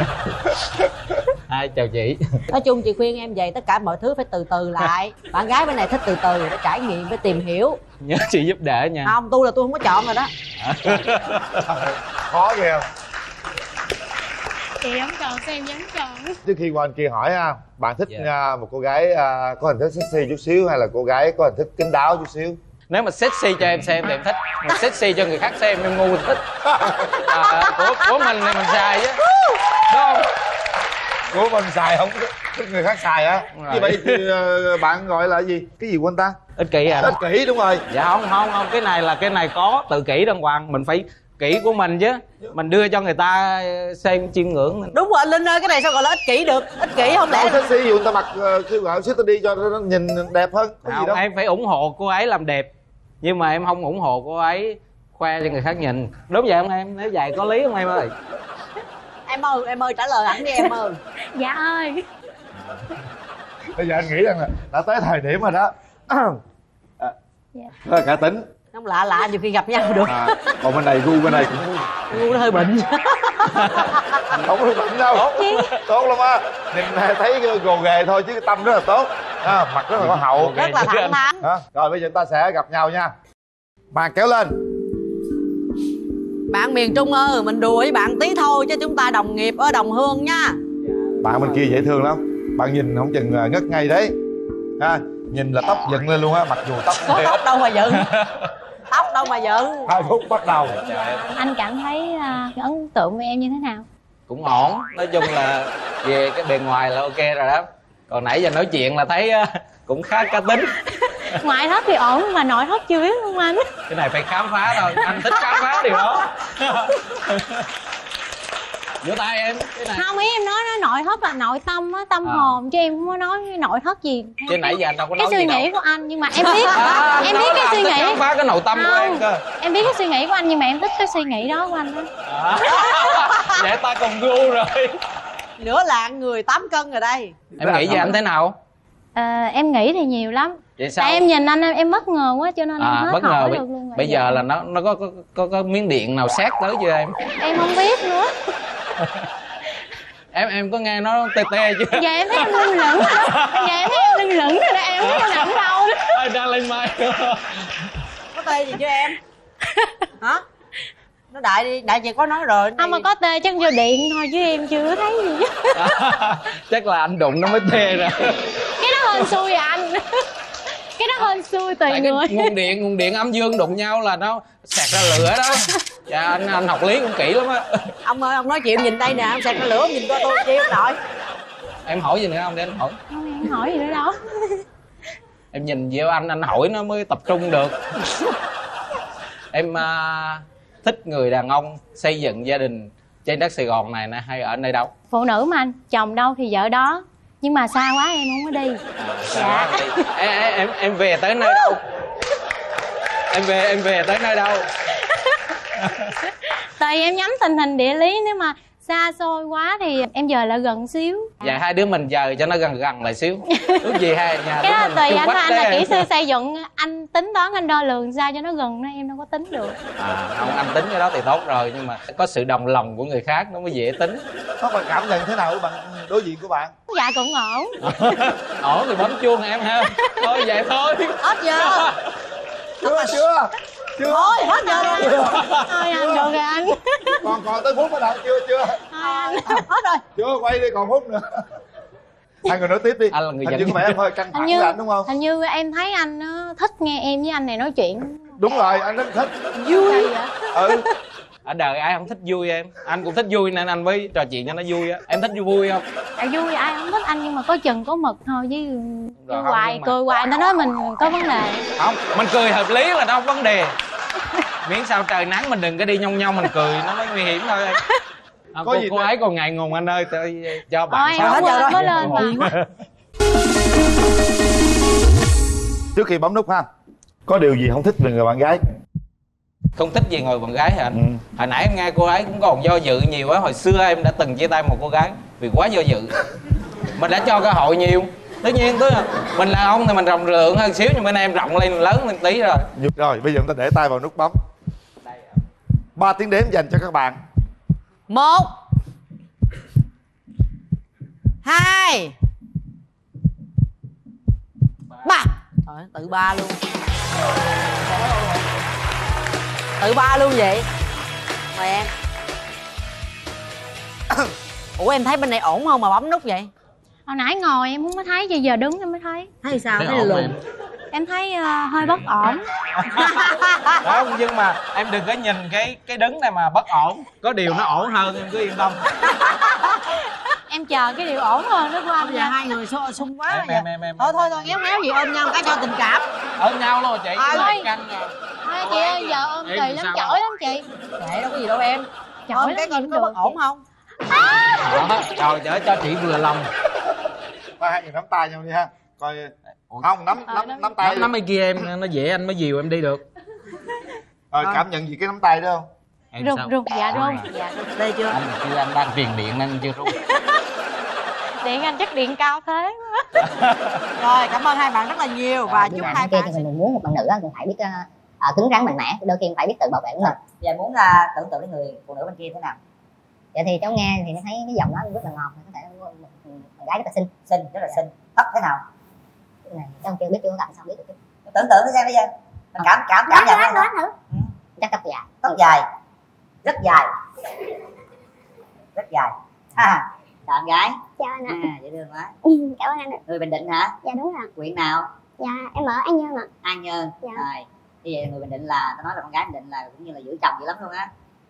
Speaker 9: À, chào chị.
Speaker 11: Nói chung chị khuyên em vậy, tất cả mọi thứ phải từ từ lại. Bạn gái bên này thích từ từ, phải trải nghiệm, phải tìm hiểu.
Speaker 9: Nhớ chị giúp đỡ nha.
Speaker 11: Không, tôi là tôi không có chọn rồi đó.
Speaker 6: Khó ghê không?
Speaker 10: Chị dám chọn sao em dám chọn.
Speaker 6: Trước khi qua anh kia hỏi ha, bạn thích
Speaker 9: Dạ.
Speaker 6: uh, một cô gái uh, có hình thức sexy chút xíu hay là cô gái có hình thức kín đáo chút xíu?
Speaker 9: Nếu mà sexy cho em xem thì em thích, mà sexy cho người khác xem em ngu thích. À, của của mình thì mình xài chứ, đúng không?
Speaker 6: Của mình xài không thích người khác xài hả? Như vậy thì uh, bạn gọi là gì? Cái gì của anh ta?
Speaker 9: Ích kỷ à?
Speaker 6: Ích kỷ đúng rồi.
Speaker 9: Dạ không không không, cái này là cái này có tự kỷ đàng hoàng, mình phải kỹ của mình chứ, mình đưa cho người ta xem chiêm ngưỡng.
Speaker 11: Đúng rồi anh Linh ơi, cái này sao gọi là ích kỷ được? Ích kỷ không lẽ
Speaker 6: sexy ví dụ người ta mặc khiêu gợi xíu, ta đi cho nó nhìn đẹp hơn, có gì
Speaker 9: không,
Speaker 6: đâu.
Speaker 9: em phải ủng hộ cô ấy làm đẹp, nhưng mà em không ủng hộ cô ấy khoe cho người khác nhìn. Đúng vậy không em? Nếu vậy có lý không em ơi?
Speaker 11: Em ơi, em ơi trả lời ảnh đi em ơi.
Speaker 10: Dạ ơi.
Speaker 6: Bây giờ anh nghĩ rằng là đã tới thời điểm rồi đó. À,
Speaker 10: dạ.
Speaker 6: Đó là cả tính.
Speaker 11: Không lạ lạ nhiều khi gặp nhau được.
Speaker 6: À, còn bên này gu bên này cũng
Speaker 11: Gu nó hơi bệnh.
Speaker 6: không có bệnh đâu. Tốt, tốt lắm á. Nhìn thấy gồ ghề thôi chứ cái tâm rất là tốt. À, mặt rất là có hậu.
Speaker 11: Rất là thẳng thắn.
Speaker 6: À, rồi bây giờ chúng ta sẽ gặp nhau nha. Màn kéo lên.
Speaker 11: Bạn miền Trung ơi, mình đùa với bạn tí thôi chứ chúng ta đồng nghiệp ở đồng hương nha.
Speaker 6: Bạn bên kia dễ thương lắm. Bạn nhìn không chừng ngất ngay đấy. Ha, nhìn là tóc dựng lên luôn á, mặc dù tóc
Speaker 11: có tóc đâu mà dựng. Tóc đâu mà dựng.
Speaker 6: Hai phút bắt đầu.
Speaker 10: Anh cảm thấy uh, ấn tượng với em như thế nào?
Speaker 9: cũng ổn, nói chung là về cái bề ngoài là ok rồi đó. Còn nãy giờ nói chuyện là thấy cũng khá cá tính.
Speaker 10: Ngoại thất thì ổn mà nội thất chưa biết không anh?
Speaker 9: Cái này phải khám phá thôi, anh thích khám phá điều đó. Vỗ tay em. Cái này
Speaker 10: không, ý em nói nó nội thất là nội tâm á, tâm à. hồn, chứ em không có nói nội thất gì.
Speaker 9: Chứ nãy giờ anh đâu có
Speaker 10: cái
Speaker 9: nói
Speaker 10: suy
Speaker 9: gì
Speaker 10: nghĩ
Speaker 9: đâu.
Speaker 10: của anh, nhưng mà em biết à, em biết cái suy nghĩ
Speaker 9: khám phá cái nội tâm
Speaker 10: không,
Speaker 9: của em cơ.
Speaker 10: Em biết cái suy nghĩ của anh nhưng mà em thích cái suy nghĩ đó của anh đó.
Speaker 9: À. Vậy ta cùng gu rồi.
Speaker 11: Nửa lạng người tám cân rồi đây.
Speaker 9: Em nghĩ về anh thế nào?
Speaker 10: À, em nghĩ thì nhiều lắm.
Speaker 9: Vậy sao?
Speaker 10: Tại em nhìn anh em, em bất ngờ quá cho nên
Speaker 9: à,
Speaker 10: em hết
Speaker 9: bất ngờ
Speaker 10: hỏi
Speaker 9: bây,
Speaker 10: được luôn.
Speaker 9: bây giờ là nó nó có có, có có miếng điện nào sát tới chưa em?
Speaker 10: Em không biết nữa.
Speaker 9: em em có nghe nó tê tê chưa?
Speaker 10: Dạ em thấy em lưng lửng rồi đó. Dạ em thấy em lưng lửng rồi đó, em không biết em nằm đâu đó.
Speaker 9: Ai đang lên mai.
Speaker 11: Có tê gì chưa em? Hả? Nó đại đi, đại chị có nói rồi.
Speaker 10: Không mà có tê chắc vô điện thôi chứ em chưa thấy gì.
Speaker 9: Chắc là anh đụng nó mới tê ra.
Speaker 10: Cái đó hên xui à anh. Cái đó hên xui tùy
Speaker 9: Tại
Speaker 10: người.
Speaker 9: Nguồn điện, nguồn điện âm dương đụng nhau là nó sạc ra lửa đó. Dạ anh anh học lý cũng kỹ lắm á.
Speaker 11: Ông ơi, ông nói chuyện nhìn đây nè, ông sạc ra lửa, ông nhìn qua tôi chi không nội.
Speaker 9: Em hỏi gì nữa không để anh hỏi?
Speaker 10: Không, em không hỏi gì nữa đâu.
Speaker 9: Em nhìn vô anh, anh hỏi nó mới tập trung được. Em uh, thích người đàn ông xây dựng gia đình trên đất Sài Gòn này nè hay ở nơi đâu?
Speaker 10: Phụ nữ mà anh, chồng đâu thì vợ đó. Nhưng mà xa quá em không có đi.
Speaker 9: À, dạ. em, em em về tới nơi đâu? Em về em về tới nơi đâu?
Speaker 10: Tại em nhắm tình hình địa lý, nếu mà xa xôi quá thì em dời lại gần xíu.
Speaker 9: Dạ hai đứa mình dời cho nó gần gần lại xíu. Ước gì hai nhà
Speaker 10: cái đó tùy anh, anh là
Speaker 9: đấy.
Speaker 10: kỹ sư xây dựng, anh tính toán, anh đo lường sao cho nó gần đó, em đâu có tính được.
Speaker 9: À không, anh tính cái đó thì tốt rồi, nhưng mà có sự đồng lòng của người khác nó mới dễ tính.
Speaker 6: Có bạn cảm nhận thế nào với bạn đối diện của bạn?
Speaker 10: Dạ cũng ổn.
Speaker 9: Ổn thì bấm chuông em ha. Thôi vậy thôi.
Speaker 11: Hết giờ.
Speaker 6: Chưa chưa chưa
Speaker 11: thôi hết giờ rồi.
Speaker 10: Thôi anh được rồi anh.
Speaker 6: Còn còn tới phút mới đâu, chưa chưa
Speaker 10: Thôi anh.
Speaker 11: Hết rồi.
Speaker 6: Chưa, quay đi còn phút nữa. Hai người nói tiếp đi.
Speaker 9: Anh là người
Speaker 6: hình
Speaker 9: dẫn
Speaker 6: như có vẻ em hơi căng thẳng với anh đúng không?
Speaker 10: Hình như em thấy anh nó thích nghe em với anh này nói chuyện.
Speaker 6: Đúng rồi, anh rất thích.
Speaker 10: Vui.
Speaker 6: Ừ.
Speaker 9: Ở đời ai không thích vui em. Anh cũng thích vui nên anh mới trò chuyện cho nó vui á. Em thích vui không?
Speaker 10: Dạ vui, ai không thích anh, nhưng mà có chừng có mực thôi chứ.
Speaker 9: Rồi,
Speaker 10: vui hoài,
Speaker 9: mà...
Speaker 10: cười hoài người ta nói mình có vấn đề.
Speaker 9: Không, mình cười hợp lý là đâu có vấn đề. Miễn sao trời nắng mình đừng có đi nhông nhông mình cười nó mới nguy hiểm thôi em. À, có cô, gì cô ấy còn ngại ngùng anh ơi, tôi cho bạn
Speaker 10: sao hết giờ rồi lên mà.
Speaker 6: Trước khi bấm nút ha, có điều gì không thích về người bạn gái?
Speaker 9: Không thích gì người bạn gái hả anh?
Speaker 6: Ừ.
Speaker 9: Hồi nãy em nghe cô ấy cũng còn do dự nhiều quá. Hồi xưa em đã từng chia tay một cô gái vì quá do dự. Mình đã cho cơ hội nhiều. Tất nhiên tức là mình là ông thì mình rộng lượng hơn xíu, nhưng bên em rộng lên lớn lên tí rồi.
Speaker 6: Rồi bây giờ chúng ta để tay vào nút bấm. Ba tiếng đếm dành cho các bạn.
Speaker 11: Một, hai, ba. Trời, tự ba luôn. Tự ba luôn vậy. Mời em. Ủa em thấy bên này ổn không mà bấm nút vậy?
Speaker 10: Hồi nãy ngồi em không có thấy, giờ giờ đứng em mới thấy.
Speaker 11: Thấy sao?
Speaker 9: Thấy
Speaker 11: Thấy
Speaker 9: ổn
Speaker 11: lùn.
Speaker 9: em.
Speaker 10: Em thấy uh, hơi bất ổn.
Speaker 9: Không, nhưng mà em đừng có nhìn cái cái đứng này mà bất ổn. Có điều nó ổn hơn, em cứ yên tâm.
Speaker 10: Em chờ cái điều ổn hơn nó qua.
Speaker 11: Bây giờ hai người xung, xung quá.
Speaker 9: Em, em, em, em.
Speaker 11: Thôi thôi thôi, ngéo ngéo gì ôm nhau cái cho tình cảm.
Speaker 9: Ôm nhau luôn chị.
Speaker 11: À,
Speaker 9: thôi. Căng rồi.
Speaker 10: Thôi chị ơi, giờ ôm
Speaker 9: Em
Speaker 10: kỳ lắm,
Speaker 9: sao
Speaker 10: chỏi lắm chị.
Speaker 11: Vậy đâu có gì đâu em.
Speaker 10: Chỏi
Speaker 11: Ôm
Speaker 10: lắm
Speaker 11: cái coi
Speaker 10: cũng
Speaker 11: có bất
Speaker 10: được
Speaker 11: ổn
Speaker 10: chị.
Speaker 11: không?
Speaker 9: Đó, rồi cho chị vừa lòng.
Speaker 6: Ba hai người nắm tay nhau đi ha. Coi. Không, nắm
Speaker 10: Ờ,
Speaker 6: nắm
Speaker 10: nắm-
Speaker 6: nắm tay.
Speaker 9: Nắm, nắm bên kia em, nó dễ anh mới dìu em đi được.
Speaker 6: Rồi cảm nhận gì cái nắm tay đó không?
Speaker 9: Em
Speaker 10: Run
Speaker 9: sao?
Speaker 10: run, dạ
Speaker 9: Run
Speaker 10: run,
Speaker 9: à?
Speaker 10: dạ run.
Speaker 11: Đây chưa?
Speaker 9: Anh chưa, anh đang truyền điện nên chưa run.
Speaker 10: Điện anh chắc điện cao thế.
Speaker 11: Rồi cảm ơn hai bạn rất là nhiều và chúc hai
Speaker 1: kia
Speaker 11: bạn.
Speaker 1: thì mình muốn một bạn nữ á, cũng phải biết uh, cứng rắn mạnh mẽ, đôi khi phải biết tự bảo vệ của mình.
Speaker 12: Giờ muốn là tưởng tượng cái người phụ nữ bên kia thế nào?
Speaker 1: Vậy thì cháu nghe thì nó thấy cái giọng nó rất là ngọt, có thể một, một bạn gái rất là xinh.
Speaker 12: Xinh, rất là xinh. Tóc thế nào?
Speaker 1: Cái này cháu chưa biết, chưa làm sao biết được chứ.
Speaker 12: Tưởng tượng thử xem bây giờ. Mình cảm cảm cảm nhận
Speaker 1: đoán,
Speaker 12: xem.
Speaker 1: đoán thử. Chắc tóc dài.
Speaker 12: Tóc dài, rất dài, rất dài. Ha, chào em gái.
Speaker 3: Chào anh ạ.
Speaker 12: À, dễ thương quá.
Speaker 3: Ừ, cảm ơn anh ạ.
Speaker 12: Người Bình Định hả?
Speaker 3: Dạ đúng rồi.
Speaker 12: Huyện nào?
Speaker 3: Dạ em ở An Nhơn ạ.
Speaker 12: An Nhơn.
Speaker 3: Dạ.
Speaker 12: Rồi. Như vậy người Bình Định là, tao nói là con gái Bình Định là cũng như là giữ chồng dữ lắm luôn á.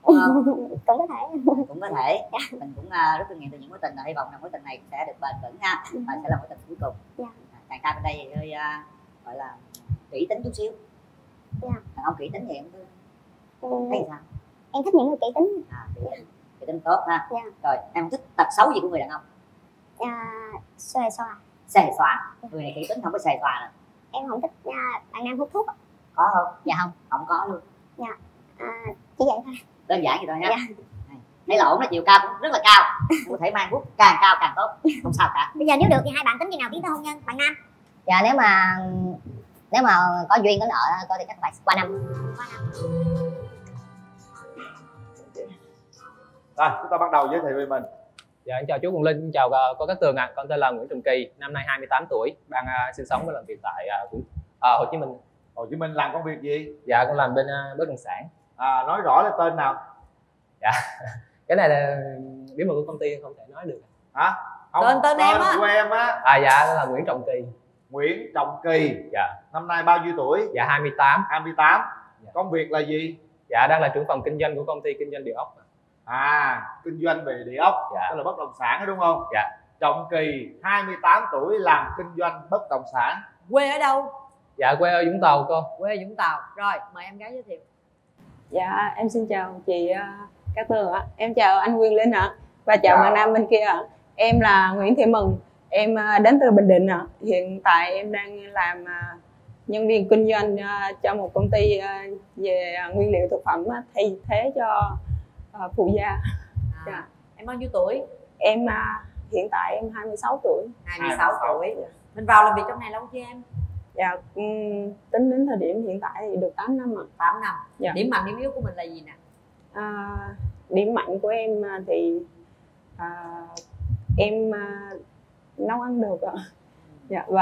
Speaker 12: không?
Speaker 3: Cũng có thể.
Speaker 12: Cũng có thể. Mình cũng uh, rất kinh nghiệm từ những mối tình, hy vọng là mối tình này sẽ được bền vững ha, và sẽ là mối tình cuối cùng.
Speaker 3: Dạ.
Speaker 12: Chàng trai bên đây thì hơi uh, gọi là kỹ tính chút xíu.
Speaker 3: Dạ.
Speaker 12: Đàn ông kỹ tính thì em
Speaker 3: Ừ.
Speaker 12: thấy sao?
Speaker 3: Em thích những người kỹ tính.
Speaker 12: À, kỹ tính, kỹ tính tốt ha.
Speaker 3: Dạ.
Speaker 12: Rồi em thích tật xấu gì của người đàn ông?
Speaker 3: À, xòe xòa.
Speaker 12: Xề xòa. Người này kỹ tính không có xề xòa nè.
Speaker 3: Em không thích à, bạn nam hút thuốc.
Speaker 12: Có không? Dạ không. Không có luôn.
Speaker 3: Dạ. À, chỉ vậy thôi.
Speaker 12: Đơn giản vậy thôi nhá.
Speaker 3: Dạ.
Speaker 12: Thấy là ổn, là chiều cao cũng rất là cao, có thể mang bút càng cao càng tốt, không sao cả.
Speaker 3: Bây giờ nếu được thì hai bạn tính khi nào tiến tới hôn nhân, bạn nam?
Speaker 1: Dạ nếu mà nếu mà có duyên có nợ coi thì chắc phải qua năm.
Speaker 6: Rồi chúng ta bắt đầu giới thiệu về mình.
Speaker 9: Dạ em chào chú Quỳnh Linh, chào uh, cô Cát Tường ạ. À. Con tên là Nguyễn Trường Kỳ, năm nay hai mươi tám tuổi, đang uh, sinh sống và làm việc tại uh, uh, Hồ Chí Minh.
Speaker 6: Hồ Chí Minh làm công việc gì?
Speaker 9: Dạ con làm bên uh, bất động sản.
Speaker 6: À, nói rõ là tên nào?
Speaker 9: Dạ cái này là bí mật của công ty không thể nói được.
Speaker 6: Hả? Không,
Speaker 11: tên tên em á.
Speaker 6: Của em á.
Speaker 9: À dạ là Nguyễn Trọng Kỳ.
Speaker 6: Nguyễn Trọng Kỳ.
Speaker 9: Dạ.
Speaker 6: Năm nay bao nhiêu tuổi?
Speaker 9: Dạ hai mươi tám.
Speaker 6: hai mươi tám.
Speaker 9: Dạ.
Speaker 6: Công việc là gì?
Speaker 9: Dạ đang là trưởng phòng kinh doanh của công ty kinh doanh địa ốc.
Speaker 6: À, kinh doanh về địa ốc,
Speaker 9: dạ.
Speaker 6: Tức là bất động sản đó đúng không?
Speaker 9: Dạ.
Speaker 6: Trọng Kỳ hai mươi tám tuổi làm kinh doanh bất động sản.
Speaker 11: Quê ở đâu?
Speaker 9: Dạ quê ở Vũng Tàu cô.
Speaker 11: Quê ở Vũng Tàu. Rồi mời em gái giới thiệu.
Speaker 13: Dạ em xin chào chị uh, Cát Tường ạ. Em chào anh Quyền Linh ạ. Và chào bạn nam bên kia ạ. Em là Nguyễn Thị Mừng. Em uh, đến từ Bình Định ạ. Hiện tại em đang làm uh, nhân viên kinh doanh uh, cho một công ty uh, về nguyên liệu thực phẩm uh, thay thế cho uh, phụ gia.
Speaker 11: À,
Speaker 13: dạ.
Speaker 11: Em bao nhiêu tuổi?
Speaker 13: Em uh, hiện tại em hai mươi sáu tuổi.
Speaker 11: hai mươi sáu tuổi. Mình vào làm việc trong này lâu chưa em?
Speaker 13: Dạ um, tính đến thời điểm hiện tại thì được tám năm ạ.
Speaker 11: tám năm.
Speaker 13: Dạ.
Speaker 11: Điểm mạnh điểm yếu của mình là gì nè?
Speaker 13: À, điểm mạnh của em thì à, em à, nấu ăn được ạ. Dạ, và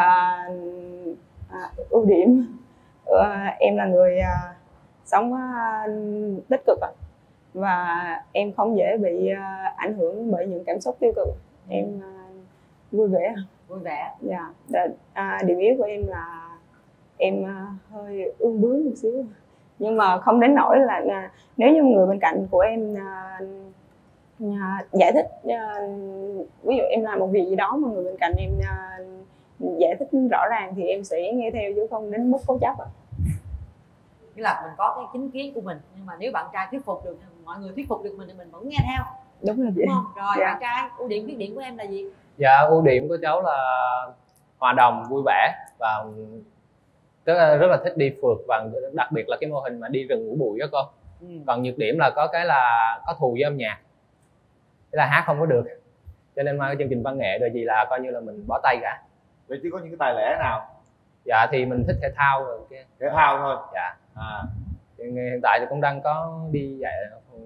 Speaker 13: à, ưu điểm à, em là người à, sống à, tích cực ạ. Và em không dễ bị à, ảnh hưởng bởi những cảm xúc tiêu cực. Em à, vui vẻ.
Speaker 11: Vui vẻ.
Speaker 13: Dạ. À, điểm yếu của em là em à, hơi ương bướng một xíu, nhưng mà không đến nỗi là, là nếu như người bên cạnh của em à, à, giải thích à, ví dụ em làm một việc gì đó mà người bên cạnh em à, giải thích rõ ràng thì em sẽ nghe theo chứ không đến mức cố chấp ạ.
Speaker 11: Nghĩa là mình có cái chính kiến của mình, nhưng mà nếu bạn trai thuyết phục được, mọi người thuyết phục được mình thì mình vẫn nghe theo.
Speaker 13: Đúng rồi chị.
Speaker 11: Đúng không? Rồi
Speaker 13: dạ.
Speaker 11: Bạn trai ưu điểm khuyết điểm của em là gì?
Speaker 9: Dạ ưu điểm của cháu là hòa đồng, vui vẻ và rất là, rất là thích đi phượt, và đặc biệt là cái mô hình mà đi rừng ngủ bụi đó cô. Ừ. Còn nhược điểm là có cái là có thù với âm nhạc, thế là hát không có được, cho nên mà cái chương trình văn nghệ rồi gì là coi như là mình bỏ tay cả.
Speaker 6: Vậy chứ có những cái tài lẻ nào?
Speaker 9: Dạ thì mình thích thể thao rồi kia.
Speaker 6: Thể thao thôi.
Speaker 9: Dạ.
Speaker 6: À.
Speaker 9: Thì hiện tại thì cũng đang có đi dạy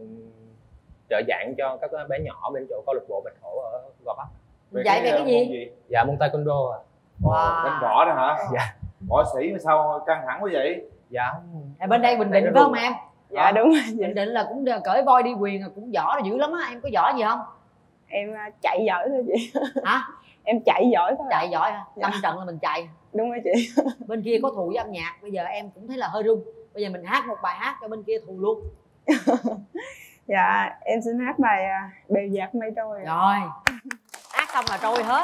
Speaker 9: trợ giảng cho các bé nhỏ bên chỗ câu lạc bộ Bạch Hổ ở Gò Vấp.
Speaker 11: Dạy về cái gì?
Speaker 6: gì?
Speaker 9: Dạ môn taekwondo à.
Speaker 6: Wow. Đánh võ đó hả?
Speaker 9: Dạ.
Speaker 6: Võ sĩ mà sao căng thẳng quá vậy?
Speaker 9: Dạ.
Speaker 11: À, bên đây Bình Định phải không em?
Speaker 13: Dạ đúng rồi.
Speaker 11: Bình Định là cũng cởi voi đi quyền là cũng võ là dữ lắm á. Em có võ gì không?
Speaker 13: Em chạy giỏi thôi chị.
Speaker 11: Hả?
Speaker 13: Em chạy giỏi thôi.
Speaker 11: Chạy giỏi hả? Năm trận là mình chạy.
Speaker 13: Đúng rồi chị.
Speaker 11: Bên kia có thù với âm nhạc, bây giờ em cũng thấy là hơi run. Bây giờ mình hát một bài hát cho bên kia thù luôn.
Speaker 13: Dạ em xin hát bài Bèo Dạt Mây Trôi.
Speaker 11: Rồi. Hát xong là trôi hết.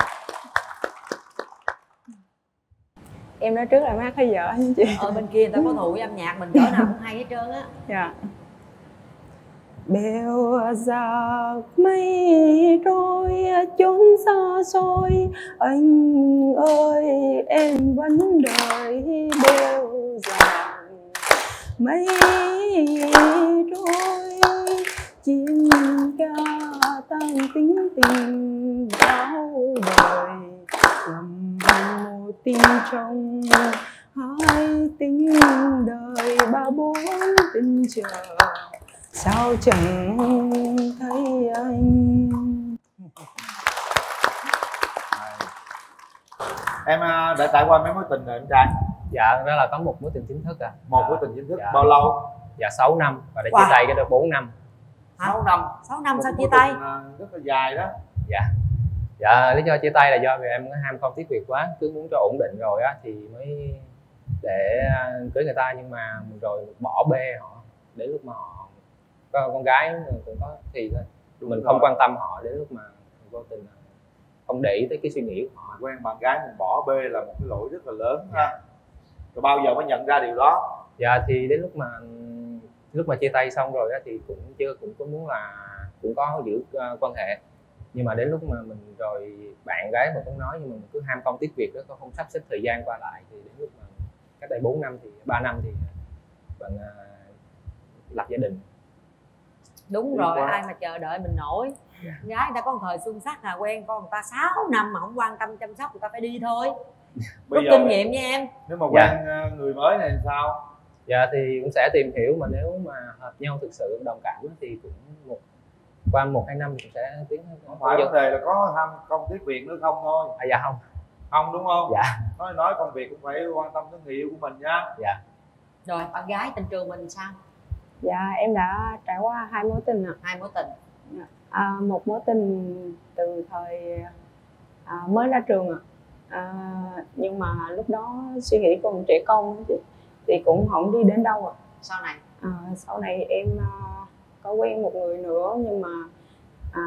Speaker 13: Em nói trước là em hát hơi dở nha chị.
Speaker 11: Ở bên kia người ta có thù với âm nhạc, mình cỡ nào cũng hay hết trơn á.
Speaker 13: Dạ. Bèo dạt mây trôi chốn xa xôi, anh ơi em vẫn đợi bèo dạt mây trôi, chim ca tan tính tình bao đời, lầm một tình trong hai tình đời, ba bốn tình chờ sao chẳng thấy anh.
Speaker 6: Em đã trải qua mấy mối tình rồi em trai?
Speaker 9: Dạ đó là có một mối tình chính thức à.
Speaker 6: Một
Speaker 9: dạ.
Speaker 6: mối tình chính thức.
Speaker 9: Dạ.
Speaker 6: Bao lâu?
Speaker 9: Dạ sáu năm và đã
Speaker 11: wow.
Speaker 9: chia tay cái được bốn năm.
Speaker 6: sáu năm.
Speaker 11: sáu năm
Speaker 6: một
Speaker 11: sao chia tay?
Speaker 6: Rất là dài đó.
Speaker 9: Dạ. Dạ lý do chia tay là do vì em ham không tiếc việc quá, cứ muốn cho ổn định rồi á thì mới để cưới người ta, nhưng mà rồi bỏ bê họ đến lúc mà họ con, con gái cũng có thì thôi mình không quan tâm họ đến lúc mà vô tình không để ý tới cái suy nghĩ của họ.
Speaker 6: Quen bạn gái mình bỏ bê là một cái lỗi rất là lớn ha. Rồi bao giờ mới nhận ra điều đó?
Speaker 9: Dạ thì đến lúc mà lúc mà chia tay xong rồi á thì cũng chưa cũng có muốn là cũng có giữ uh, quan hệ, nhưng mà đến lúc mà mình rồi bạn gái mình cũng nói nhưng mà mình cứ ham công tiếc việc đó, không sắp xếp thời gian qua lại, thì đến lúc mà cách đây bốn năm thì ba năm thì bạn uh, lập gia đình.
Speaker 11: Đúng
Speaker 6: Đi
Speaker 11: rồi,
Speaker 6: qua.
Speaker 11: ai mà chờ đợi mình nổi. Yeah. Gái người ta có một thời xuân sắc là quen con người ta sáu năm mà không quan tâm chăm sóc, người ta phải đi thôi. Rút kinh nghiệm nha em.
Speaker 6: Nếu mà
Speaker 9: Dạ.
Speaker 6: quen người mới này thì sao?
Speaker 9: Dạ thì cũng sẽ tìm hiểu, mà nếu mà hợp nhau thực sự đồng cảm thì cũng một qua một hai năm cũng sẽ tiến.
Speaker 6: Không phải vấn đề là có ham công tiếc việc nữa không thôi.
Speaker 9: À, dạ không.
Speaker 6: Không đúng không?
Speaker 9: Dạ.
Speaker 6: Nói nói công việc cũng phải quan tâm tới người yêu của mình nhá.
Speaker 9: Dạ.
Speaker 11: Rồi bạn gái tình trường mình sao?
Speaker 13: Dạ em đã trải qua hai mối tình ạ.
Speaker 11: Hai mối tình.
Speaker 13: À, một mối tình từ thời à, mới ra trường ạ. À, nhưng mà lúc đó suy nghĩ còn trẻ con chị, thì cũng không đi đến đâu ạ.
Speaker 11: Sau này?
Speaker 13: À, sau này em à, có quen một người nữa, nhưng mà à,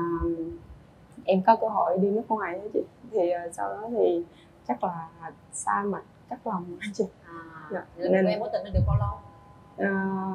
Speaker 13: em có cơ hội đi nước ngoài đó chị. Thì à, sau đó thì chắc là xa mặt cắt lòng chị.
Speaker 11: À,
Speaker 13: dạ.
Speaker 11: Nên quen mối tình nó được bao lâu?
Speaker 13: À,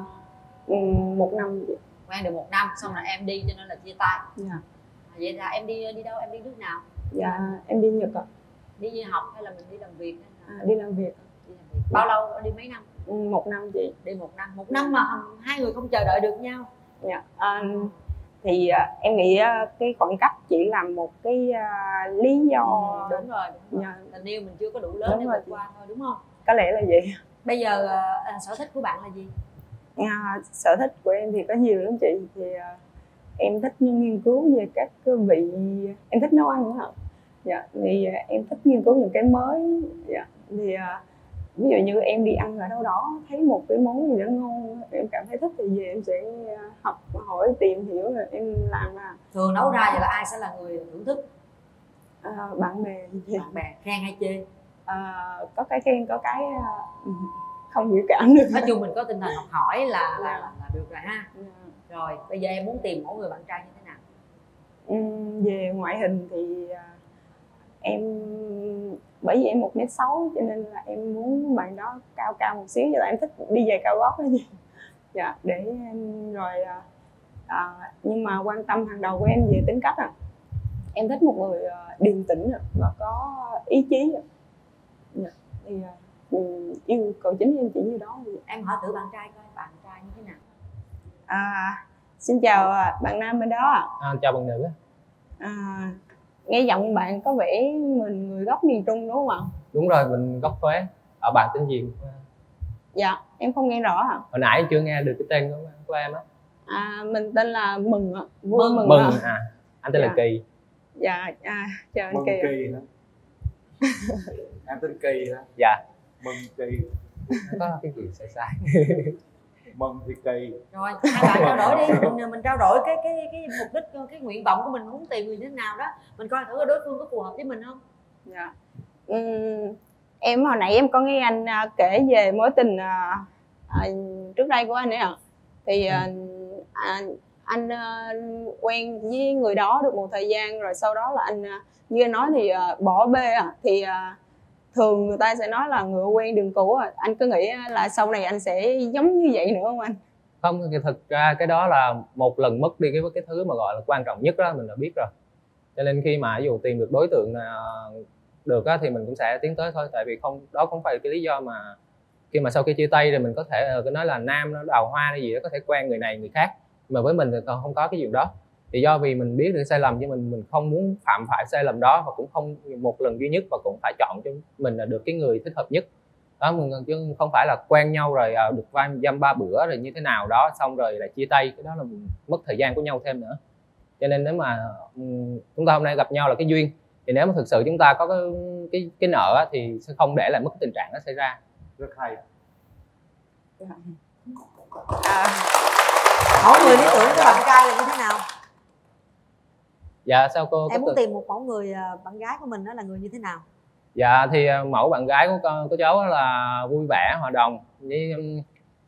Speaker 13: một năm chị.
Speaker 11: Quen được một năm xong rồi em đi cho nên là chia tay.
Speaker 13: Dạ.
Speaker 11: À, vậy là em đi đi đâu, em đi nước nào?
Speaker 13: Dạ em đi Nhật ạ.
Speaker 11: Đi du học hay là mình đi làm việc? Hay là...
Speaker 13: À, đi làm việc.
Speaker 11: Đi làm việc. Bao lâu, đi mấy năm?
Speaker 13: Một năm chị.
Speaker 11: Đi một năm. Một năm mà hai người không chờ đợi được nhau.
Speaker 13: Dạ. À, thì à, em nghĩ à, cái khoảng cách chỉ là một cái à, lý do.
Speaker 11: Ừ, đúng rồi, đúng rồi.
Speaker 13: Dạ.
Speaker 11: Tình yêu mình chưa có đủ lớn
Speaker 13: Đúng
Speaker 11: để
Speaker 13: rồi
Speaker 11: vượt qua thôi, đúng không?
Speaker 13: Có lẽ là vậy.
Speaker 11: Bây giờ à, sở thích của bạn là gì?
Speaker 13: À, sở thích của em thì có nhiều lắm chị. Thì à, em thích nghiên cứu về các cái vị, em thích nấu ăn nữa. Dạ, thì à, em thích nghiên cứu những cái mới. Dạ, thì à, ví dụ như em đi ăn ở đâu đó thấy một cái món gì đó ngon, em cảm thấy thích thì về em sẽ học hỏi tìm hiểu rồi em làm ra.
Speaker 11: Thường nấu ra vậy là ai sẽ là người thưởng thức?
Speaker 13: À, bạn bè.
Speaker 11: Bạn bè khen hay chê?
Speaker 13: À, có cái khen có cái uh, không biểu cảm được.
Speaker 11: Nói chung mình có tinh thần học hỏi là là, là, là được rồi ha. Rồi bây giờ em muốn tìm mẫu người bạn trai như thế nào?
Speaker 13: Uhm, về ngoại hình thì uh, em bởi vì em một mét sáu cho nên là em muốn bạn đó cao cao một xíu, là em thích đi giày cao gót đó gì. Dạ, để em rồi uh, uh, nhưng mà quan tâm hàng đầu của em về tính cách à. Em thích một người uh, điềm tĩnh và có ý chí. Dạ, thì uh, yêu cầu chính em chỉ như đó.
Speaker 11: Em hỏi thử bạn trai coi bạn trai như thế nào.
Speaker 13: À, xin chào bạn nam bên đó ạ.
Speaker 9: À, chào bạn nữ.
Speaker 13: À, nghe giọng bạn có vẻ mình người gốc miền Trung đúng không ạ?
Speaker 9: Đúng rồi, mình gốc Huế. Ở bạn tên gì?
Speaker 13: Dạ, em không nghe rõ ạ.
Speaker 9: Hồi nãy chưa nghe được cái tên của, của em á.
Speaker 13: À, mình tên là Mừng ạ. Vui
Speaker 9: Mừng.
Speaker 13: Mừng,
Speaker 9: Mừng
Speaker 13: ạ.
Speaker 9: à. Anh tên
Speaker 13: Dạ.
Speaker 9: là Kỳ.
Speaker 13: Dạ, à, chào anh
Speaker 6: Mừng
Speaker 13: Kỳ.
Speaker 6: Kỳ hả? Em tên Kỳ hả?
Speaker 9: Dạ.
Speaker 6: Mừng Kỳ.
Speaker 9: Có cái gì sai sai.
Speaker 6: Mừng thì Kỳ.
Speaker 11: Rồi hai bạn trao đổi đi, mình mình trao đổi cái cái cái mục đích, cái nguyện vọng của mình muốn tìm người như thế nào đó, mình coi thử đối phương có phù hợp với mình không.
Speaker 13: Dạ. Uhm, em hồi nãy em có nghe anh uh, kể về mối tình uh, uh, trước đây của anh ấy ạ. Thì uh, uh, anh uh, quen với người đó được một thời gian rồi sau đó là anh uh, như anh nói thì uh, bỏ bê à. Thì uh, thường người ta sẽ nói là ngựa quen đường cũ à. Anh có nghĩ là sau này anh sẽ giống như vậy nữa không anh?
Speaker 9: Không, thì thực ra cái đó là một lần mất đi cái cái thứ mà gọi là quan trọng nhất đó mình đã biết rồi. Cho nên khi mà ví dụ tìm được đối tượng được á, thì mình cũng sẽ tiến tới thôi. Tại vì không, đó không phải cái lý do mà khi mà sau khi chia tay rồi mình có thể cái nói là nam nó đào hoa hay gì đó, có thể quen người này người khác, mà với mình thì còn không có cái chuyện đó. Thì do vì mình biết được sai lầm chứ mình mình không muốn phạm phải sai lầm đó, và cũng không một lần duy nhất, và cũng phải chọn cho mình là được cái người thích hợp nhất đó, chứ không phải là quen nhau rồi được vai dăm ba bữa rồi như thế nào đó xong rồi lại chia tay. Cái đó là mình mất thời gian của nhau thêm nữa. Cho nên nếu mà chúng ta hôm nay gặp nhau là cái duyên, thì nếu mà thực sự chúng ta có cái cái, cái nợ á, thì sẽ không để lại mất cái tình trạng đó xảy ra.
Speaker 6: Rất hay.
Speaker 11: À, mẫu người lý tưởng của bạn trai là như thế nào?
Speaker 9: Dạ sao cô?
Speaker 11: Em muốn tìm một mẫu người bạn gái của mình đó là người như thế nào?
Speaker 9: Dạ thì mẫu bạn gái của con của cháu là vui vẻ, hòa đồng, với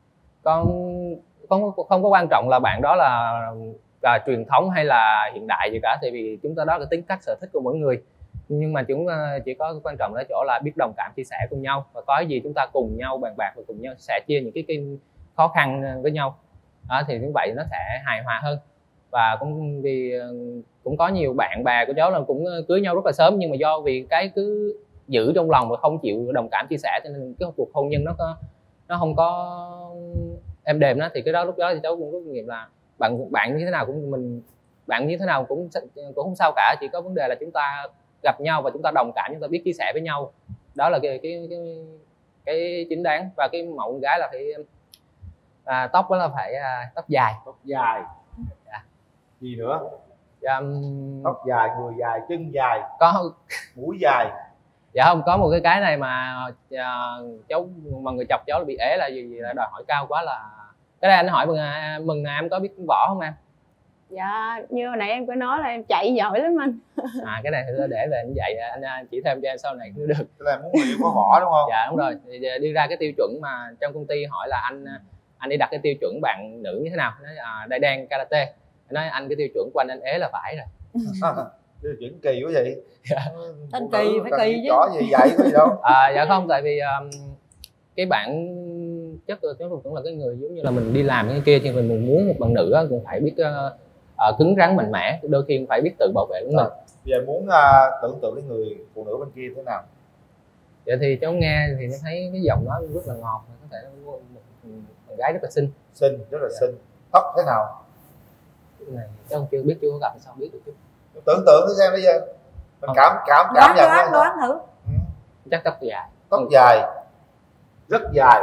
Speaker 9: con không không có quan trọng là bạn đó là, là truyền thống hay là hiện đại gì cả, tại vì chúng ta đó là tính cách sở thích của mỗi người, nhưng mà chúng chỉ có quan trọng ở chỗ là biết đồng cảm chia sẻ cùng nhau, và có cái gì chúng ta cùng nhau bàn bạc và cùng nhau sẻ chia những cái, cái khó khăn với nhau đó, thì như vậy nó sẽ hài hòa hơn. Và cũng vì cũng có nhiều bạn bè của cháu là cũng cưới nhau rất là sớm, nhưng mà do vì cái cứ giữ trong lòng và không chịu đồng cảm chia sẻ, cho nên cái cuộc hôn nhân nó có nó không có êm đềm đó. Thì cái đó lúc đó thì cháu cũng rút kinh nghiệm là bạn bạn như thế nào cũng mình bạn như thế nào cũng cũng không sao cả, chỉ có vấn đề là chúng ta gặp nhau và chúng ta đồng cảm, chúng ta biết chia sẻ với nhau, đó là cái cái cái, cái chính đáng. Và cái mẫu con gái là phải à, tóc đó là phải à, tóc dài.
Speaker 6: Tóc dài.
Speaker 9: Dạ.
Speaker 6: Gì nữa?
Speaker 9: Dạ,
Speaker 6: tóc dài, người dài, chân dài,
Speaker 9: có
Speaker 6: mũi dài.
Speaker 9: Dạ không, có một cái cái này mà à, cháu mà người chọc cháu là bị ế là gì, là đòi hỏi cao quá. Là cái này anh hỏi mừng mừng em có biết võ không em?
Speaker 13: Dạ như hồi nãy em có nói là em chạy giỏi lắm anh.
Speaker 9: À cái này thì để về anh dạy, anh chỉ thêm cho em sau này cũng được.
Speaker 6: Cái là muốn người yêu có võ đúng không?
Speaker 9: Dạ đúng rồi, thì đi ra cái tiêu chuẩn mà trong công ty hỏi là anh anh đi đặt cái tiêu chuẩn bạn nữ như thế nào, nói à, đây đang karate, nói anh cái tiêu chuẩn của anh anh ế là phải rồi.
Speaker 6: Tiêu chuẩn kỳ quá vậy.
Speaker 9: Dạ.
Speaker 11: Anh kỳ phải kỳ chứ.
Speaker 6: Có gì vậy có gì đâu.
Speaker 9: À, dạ không, tại vì um, cái bạn chắc là cũng là cái người giống như là mình đi làm cái kia, thì mình muốn một bạn nữ á, cũng phải biết uh, uh, cứng rắn mạnh mẽ, đôi khi cũng phải biết tự bảo vệ của mình.
Speaker 6: Bây giờ muốn uh, tưởng tượng cái người phụ nữ bên kia thế nào?
Speaker 9: Dạ thì cháu nghe thì nó thấy cái giọng nó rất là ngọt, có thể một, một, một gái rất là xinh.
Speaker 6: Xinh, rất là dạ. xinh. Tóc thế nào?
Speaker 9: Cái này cháu chưa biết, chưa có gặp sao biết được chứ.
Speaker 6: Tưởng tượng thử xem bây giờ. Mình cảm cảm cảm
Speaker 11: đoán,
Speaker 6: nhận
Speaker 11: đoán, đoán thử.
Speaker 9: Ừ. Chắc tóc dài.
Speaker 6: Tóc ừ. dài. Rất dài.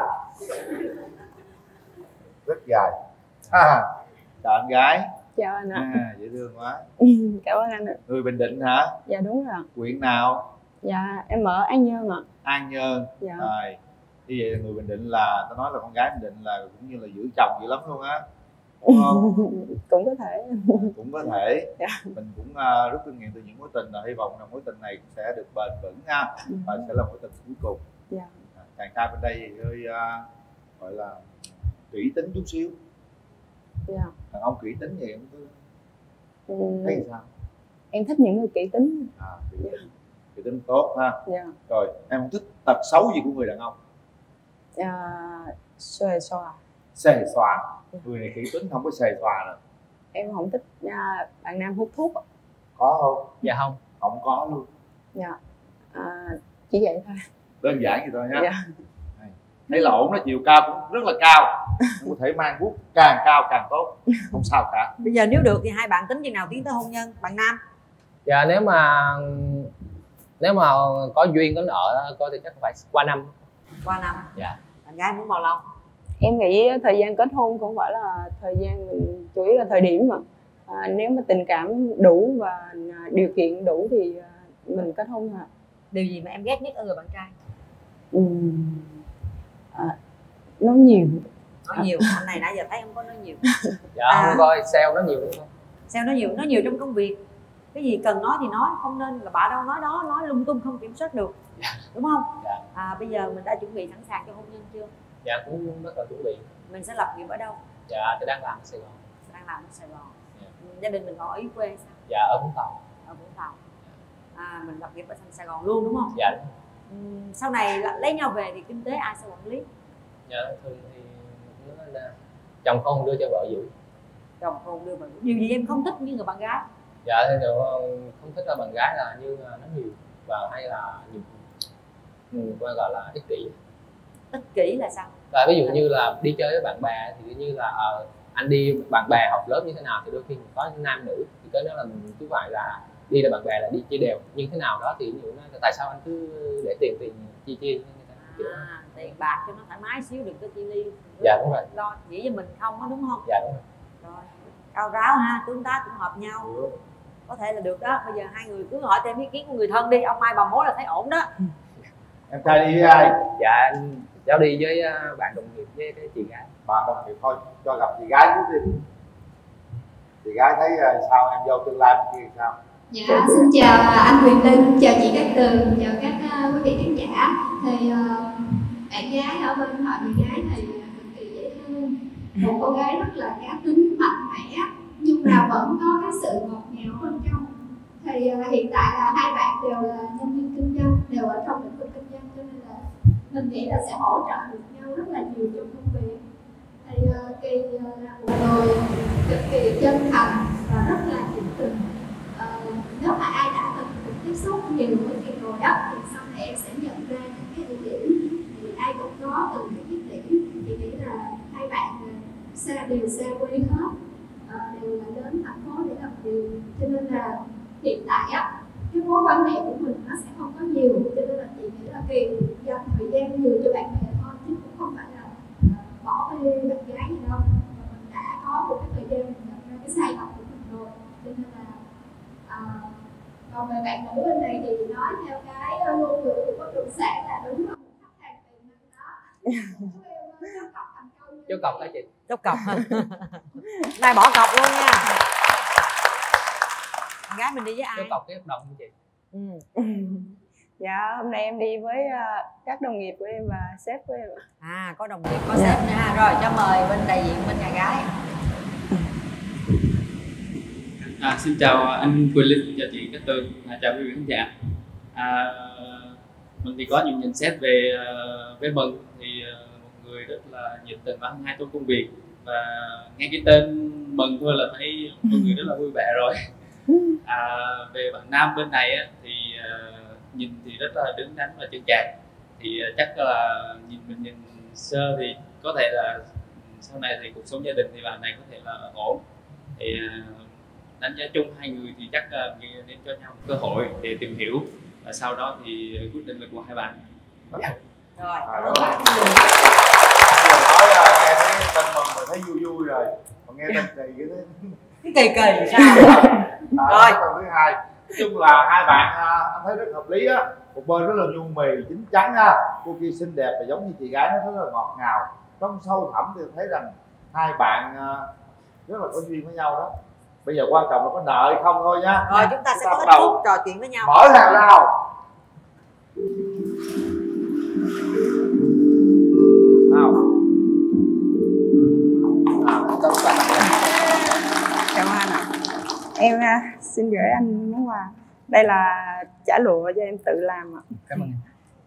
Speaker 6: Rất dài. À, chào anh gái.
Speaker 13: Chào anh ạ.
Speaker 6: À, dễ thương quá.
Speaker 13: Cảm ơn anh ạ.
Speaker 6: Người Bình Định hả?
Speaker 13: Dạ đúng rồi.
Speaker 6: Huyện nào?
Speaker 13: Dạ em ở An Nhơn ạ.
Speaker 6: An Nhơn.
Speaker 13: Dạ.
Speaker 6: Rồi. Như vậy là người Bình Định là tao nói là con gái Bình Định là cũng như là giữ chồng dữ lắm luôn á. Đúng không?
Speaker 13: Cũng có thể.
Speaker 6: Cũng có thể.
Speaker 13: Dạ.
Speaker 6: Mình cũng uh, rút kinh nghiệm từ những mối tình, là hy vọng là mối tình này cũng sẽ được bền vững nha. Và sẽ là mối tình cuối cùng.
Speaker 13: Dạ.
Speaker 6: Chàng trai bên đây thì hơi uh, gọi là kỹ tính chút xíu.
Speaker 13: Dạ.
Speaker 6: Đàn ông kỹ tính gì em cứ
Speaker 13: ừ.
Speaker 6: thấy sao?
Speaker 13: Em thích những người kỹ tính.
Speaker 6: À, kỹ tính. Dạ. Kỹ tính tốt ha.
Speaker 13: Dạ.
Speaker 6: Rồi em không thích tật xấu gì của người đàn ông?
Speaker 13: À, xòe xòa.
Speaker 6: Xề xòa. Người này kỹ tính không có xề xòa rồi.
Speaker 13: Em không thích à, bạn nam hút thuốc.
Speaker 6: Có không?
Speaker 9: Dạ không.
Speaker 6: Không có luôn.
Speaker 13: Dạ. À, chỉ vậy thôi.
Speaker 6: Đơn giản vậy thôi nhá.
Speaker 13: Dạ.
Speaker 6: Thấy là ổn đó, chiều cao cũng rất là cao, có thể mang bút càng cao càng tốt, không sao cả.
Speaker 11: Bây giờ nếu được thì hai bạn tính chừng nào tiến tới hôn nhân? Bạn nam?
Speaker 9: Dạ nếu mà nếu mà có duyên có nợ coi thì chắc phải qua năm.
Speaker 11: Qua năm.
Speaker 9: Dạ.
Speaker 11: Bạn gái muốn bao lâu?
Speaker 13: Em nghĩ thời gian kết hôn cũng phải là thời gian mình chủ yếu là thời điểm mà à, nếu mà tình cảm đủ và điều kiện đủ thì mình kết hôn thôi.
Speaker 11: Điều gì mà em ghét nhất ở người bạn trai?
Speaker 13: Uhm. À, nói nhiều.
Speaker 11: Nói nhiều. Anh này nãy giờ thấy không có nói nhiều.
Speaker 9: Dạ à, không coi sale nói nhiều đúng không?
Speaker 11: Sale nói nhiều, nói nhiều trong công việc. Cái gì cần nói thì nói, không nên là bả đâu nói đó, nói lung tung không kiểm soát được. Dạ. Đúng không?
Speaker 9: Dạ.
Speaker 11: À, bây giờ mình đã chuẩn bị sẵn sàng cho hôn nhân chưa?
Speaker 9: Dạ cũng rất là chuẩn bị.
Speaker 11: Mình sẽ lập nghiệp ở đâu?
Speaker 9: Dạ thì đang làm ở Sài Gòn.
Speaker 11: Đang làm ở Sài Gòn.
Speaker 9: Dạ.
Speaker 11: Gia đình mình còn ở dưới quê sao?
Speaker 9: Dạ ở Vũng Tàu.
Speaker 11: Ở Vũng Tàu. À, mình lập nghiệp ở Sài Gòn luôn đúng không?
Speaker 9: Dạ.
Speaker 11: Ừ, sau này lấy nhau về thì kinh tế ai sẽ quản lý?
Speaker 9: Dạ thường thì là chồng không đưa cho vợ giữ.
Speaker 11: Chồng không đưa vợ giữ. Điều gì em không thích như người bạn gái?
Speaker 9: Dạ thì không thích là bạn gái là như nói nhiều và hay là nhiều gọi là ích kỷ.
Speaker 11: Ích kỷ là sao?
Speaker 9: Và ví dụ như là đi chơi với bạn bè thì như là uh, anh đi bạn bè học lớp như thế nào thì đôi khi có nam nữ thì cái đó là mình cứ phải là đi là bạn bè là đi chia đều như thế nào đó, thì ví dụ nó tại sao anh cứ để tiền tiền chia chia như thế nào?
Speaker 11: À, tiền bạc cho nó thoải mái xíu, đừng có chi ly.
Speaker 9: Dạ đúng rồi.
Speaker 11: Lo nghĩ cho mình không á đúng không?
Speaker 9: Dạ đúng rồi.
Speaker 11: Rồi cao ráo ha, tướng tá cũng hợp nhau. Ừ. Có thể là được đó. Bây giờ hai người cứ hỏi thêm ý kiến của người thân đi, ông ai bà mối là thấy ổn đó.
Speaker 6: Em trai đi với ai?
Speaker 9: Dạ cháu đi với bạn đồng nghiệp với cái chị gái.
Speaker 6: Bạn đồng nghiệp thôi, cho gặp chị gái trước đi. Chị gái thấy sao, em dâu tương lai kia sao?
Speaker 14: Dạ xin chào anh Quyền Linh, chào chị Cát Tường, chào các uh, quý vị khán giả. Thì uh, bạn gái ở bên họ người gái này cực kỳ dễ thương, một cô gái rất là cá tính mạnh mẽ nhưng mà vẫn có cái sự ngọt ngào bên trong. Thì uh, hiện tại là hai bạn đều là nhân viên kinh doanh, đều ở trong lĩnh vực kinh doanh, cho nên là mình nghĩ là sẽ hỗ trợ được nhau rất là nhiều trong công việc. Thì uh, Kỳ uh, là một người cực kỳ chân thành và rất là nhiệt tình. Uh, nếu mà ai đã từng được tiếp xúc nhiều với Kỳ rồi đó thì sau này em sẽ nhận ra những cái ưu điểm. Thì ai cũng có từng cái khuyết điểm. Chị nghĩ là hai bạn xa đều xa quê hết, uh, đều là đến thành phố để làm việc, cho nên là hiện tại á cái mối quan hệ của mình nó sẽ không có nhiều, cho nên là chị nghĩ là Kỳ dành thời gian nhiều cho bạn bè thôi, chứ cũng không phải là uh, bỏ bê bạn gái gì đâu. Và mình đã có một cái thời gian mình nhận ra cái sai lầm của mình rồi, cho nên là uh, còn về bạn nữ bên này thì nói theo cái ngôn ngữ của bất động sản là đúng là một khách hàng tiềm năng đó.
Speaker 9: Chốt cọc hả chị?
Speaker 11: Chốt cọc hả? Này bỏ cọc luôn nha. Bạn gái mình đi với ai?
Speaker 9: Chốt cọc cái hợp đồng của chị.
Speaker 11: Ừ.
Speaker 13: Dạ hôm nay em đi với uh, các đồng nghiệp của em và sếp của em.
Speaker 11: À có đồng nghiệp có sếp nữa ha. Rồi cho mời bên đại diện bên nhà gái.
Speaker 15: À, xin chào anh Quyền Linh, chào chị Cát Tường, à, chào quý vị khán giả. À, mình thì có những nhận xét về uh, với Mừng thì uh, một người rất là nhiệt tình và hăng hái trong công việc, và nghe cái tên Mừng thôi là thấy một người rất là vui vẻ rồi. À, về bạn nam bên này á, thì uh, nhìn thì rất là đứng đắn và chững chạc, thì uh, chắc là nhìn mình nhìn sơ thì có thể là sau này thì cuộc sống gia đình thì bạn này có thể là ổn. Thì uh, đánh giá chung hai người thì chắc uh, nên cho nhau một cơ hội để tìm hiểu, và sau đó thì quyết định là của hai bạn.
Speaker 11: Dạ. Rồi,
Speaker 6: cảm ơn bạn. Nói nghe thấy tên Mừng mà thấy vui vui rồi, còn nghe tên Kỳ cái
Speaker 11: kỳ kỳ sao?
Speaker 6: Rồi câu thứ hai, nói chung là hai bạn anh thấy rất hợp lý á. Một bên rất là nhu mì chín chắn ha, cô kia xinh đẹp và giống như chị gái, nó rất là ngọt ngào. Trong sâu thẳm thì thấy rằng hai bạn rất là có duyên với nhau đó. Bây giờ quan trọng là có nợ hay không thôi nhá.
Speaker 11: Rồi chúng ta sẽ có ít phút trò chuyện với nhau.
Speaker 6: Mở hàng rào. Nào.
Speaker 13: Cảm ơn anh ạ. Em uh, xin gửi anh món quà. Đây là chả lụa do em tự làm ạ.
Speaker 9: Cảm ơn.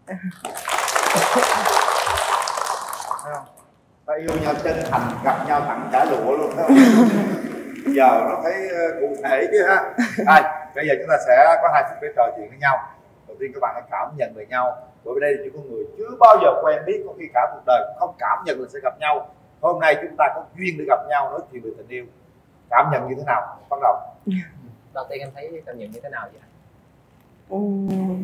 Speaker 6: Ta yêu nhau chân thành, gặp nhau tặng chả lụa luôn đó. Giờ nó thấy cụ thể chứ ha. Đây, bây giờ chúng ta sẽ có hai phút để trò chuyện với nhau. Đầu tiên các bạn hãy cảm nhận về nhau. Bởi vì đây là những con người chưa bao giờ quen biết, có khi cả cuộc đời cũng không cảm nhận là sẽ gặp nhau. Hôm nay chúng ta có duyên để gặp nhau, nói chuyện về tình yêu. Cảm nhận như thế nào? Bắt đầu.
Speaker 9: Đầu tiên em thấy cảm nhận như thế nào vậy?
Speaker 13: Uhm.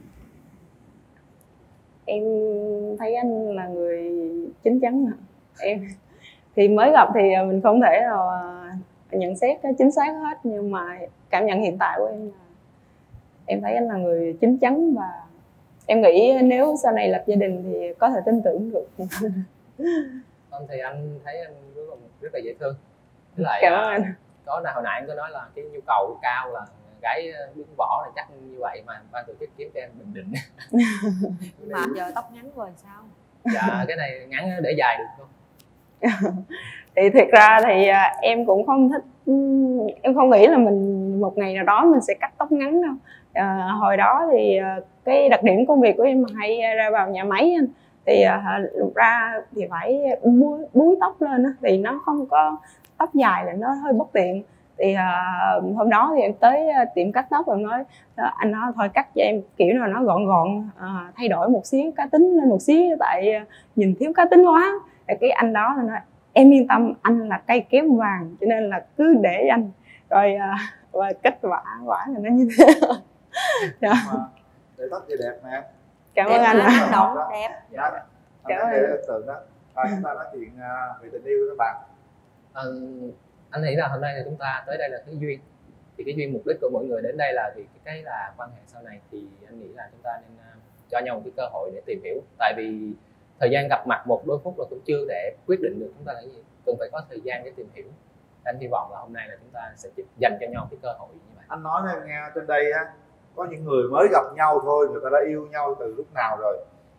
Speaker 13: Em thấy anh là người chín chắn. Em thì mới gặp thì mình không thể nào nhận xét chính xác hết, nhưng mà cảm nhận hiện tại của em là em thấy anh là người chín chắn, và em nghĩ nếu sau này lập gia đình thì có thể tin tưởng được.
Speaker 9: Không thì anh thấy anh rất là, rất là dễ thương. Với lại
Speaker 13: cảm ơn anh.
Speaker 9: Có hồi nãy anh có nói là cái nhu cầu cao là gái đứng võ là chắc như vậy, mà ban tổ chức kiếm cho em bình định.
Speaker 11: Mà giờ tóc ngắn rồi sao?
Speaker 9: Dạ cái này ngắn để dài được không?
Speaker 13: Thì thiệt ra thì em cũng không thích, em không nghĩ là mình một ngày nào đó mình sẽ cắt tóc ngắn đâu. À, hồi đó thì cái đặc điểm công việc của em hay ra vào nhà máy anh, thì uh, ra thì phải búi, búi tóc lên đó, thì nó không có tóc dài là nó hơi bất tiện. Thì uh, hôm đó thì em tới uh, tiệm cắt tóc và nói uh, anh nói thôi cắt cho em kiểu nào nó gọn gọn, uh, thay đổi một xíu cá tính lên một xíu, tại uh, nhìn thiếu cá tính quá. Thì cái anh đó là nói em yên tâm, anh là cây kéo vàng cho nên là cứ để anh. Rồi uh, và kết quả quả là nó như thế.
Speaker 6: Dạ. Để tóc gì đẹp nè.
Speaker 13: Cảm ơn anh ạ.
Speaker 11: Động đẹp.
Speaker 6: Dạ. Cảm ơn anh. Tượng đó. Rồi chúng ta nói chuyện về tình yêu với các bạn.
Speaker 9: À, anh nghĩ là hôm nay là chúng ta tới đây là cái duyên. Thì cái duyên mục đích của mọi người đến đây là vì cái, cái là quan hệ sau này, thì anh nghĩ là chúng ta nên uh, cho nhau một cái cơ hội để tìm hiểu. Tại vì thời gian gặp mặt một đôi phút là cũng chưa để quyết định được chúng ta là cái gì, cần phải có thời gian để tìm hiểu. Anh hy vọng là hôm nay là chúng ta sẽ dành cho nhau cái cơ hội như vậy.
Speaker 6: Anh nói với em nghe, trên đây á có những người mới gặp nhau thôi, người ta đã yêu nhau từ lúc nào rồi.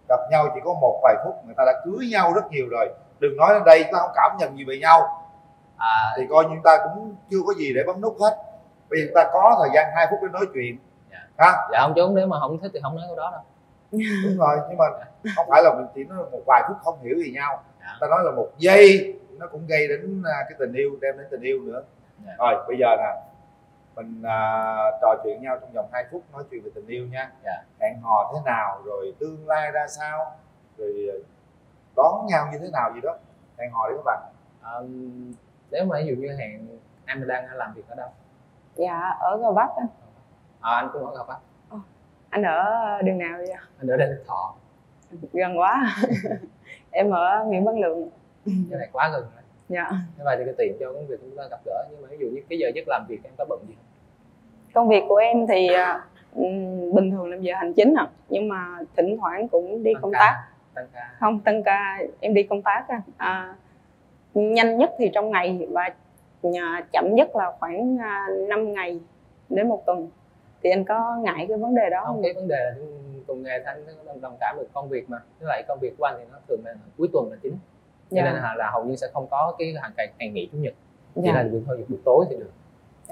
Speaker 6: gặp nhau chỉ có một vài phút người ta đã cưới nhau rất nhiều rồi. Đừng nói đến đây ta không cảm nhận gì về nhau
Speaker 9: à,
Speaker 6: thì coi như ta cũng chưa có gì để bấm nút hết. Bây giờ ta có thời gian hai phút để nói chuyện.
Speaker 9: Dạ.
Speaker 6: Ha?
Speaker 9: Dạ không chú, nếu mà không thích thì không nói câu đó đâu.
Speaker 6: Đúng rồi, nhưng mà không phải là mình chỉ nói một vài phút không hiểu gì nhau. Dạ. Ta nói là một giây nó cũng gây đến cái tình yêu, đem đến tình yêu nữa. Dạ. Rồi bây giờ nè, mình à, trò chuyện nhau trong vòng hai phút nói chuyện về tình yêu nha. Dạ. Hẹn hò thế nào, rồi tương lai ra sao, rồi đón nhau như thế nào gì đó. Hẹn hò đi các bạn.
Speaker 9: À, nếu mà ví dụ như hẹn, em đang làm việc ở đâu?
Speaker 13: Dạ ở Gò Vấp anh.
Speaker 9: À, anh cũng ở Gò Vấp.
Speaker 13: Ồ, anh ở đường nào vậy?
Speaker 9: Anh ở Đinh Đức Thọ.
Speaker 13: Gần quá. Em ở Nguyễn Văn Lượng.
Speaker 9: Cái này quá gần rồi.
Speaker 13: Dạ.
Speaker 9: Như vậy thì cái tiện cho công việc chúng ta gặp gỡ, nhưng mà ví dụ như cái giờ giấc làm việc em có bận gì không?
Speaker 13: Công việc của em thì um, bình thường làm giờ hành chính ạ, nhưng mà thỉnh thoảng cũng đi
Speaker 9: tăng
Speaker 13: công
Speaker 9: ca.
Speaker 13: tác.
Speaker 9: Tăng ca.
Speaker 13: Không, tăng ca em đi công tác à. À, nhanh nhất thì trong ngày và chậm nhất là khoảng năm ngày đến một tuần. Thì anh có ngại cái vấn đề đó không?
Speaker 9: Không, cái vấn đề là cùng nghề anh đồng, đồng cảm được công việc mà. Với lại công việc của anh thì nó thường là cuối tuần là chính. Cho dạ. nên là, là hầu như sẽ không có cái hàng ngày, ngày nghỉ chủ nhật. Chỉ dạ. là việc thôi buổi tối thì được.
Speaker 13: Dạ.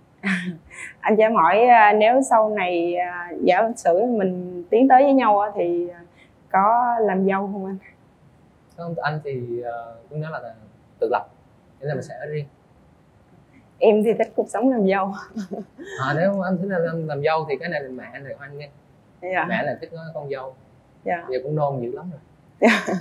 Speaker 13: Anh cho em hỏi nếu sau này giả sử mình tiến tới với nhau thì có làm dâu không anh?
Speaker 9: Không, anh thì cũng nói là tự lập, nên là mình sẽ ở riêng.
Speaker 13: Em thì thích cuộc sống làm dâu.
Speaker 9: À, nếu anh thích làm, làm dâu thì cái này là mẹ anh là anh nghe. Dạ. Mẹ là thích nói con dâu. Dạ. Giờ cũng nôn dữ lắm rồi. Dạ.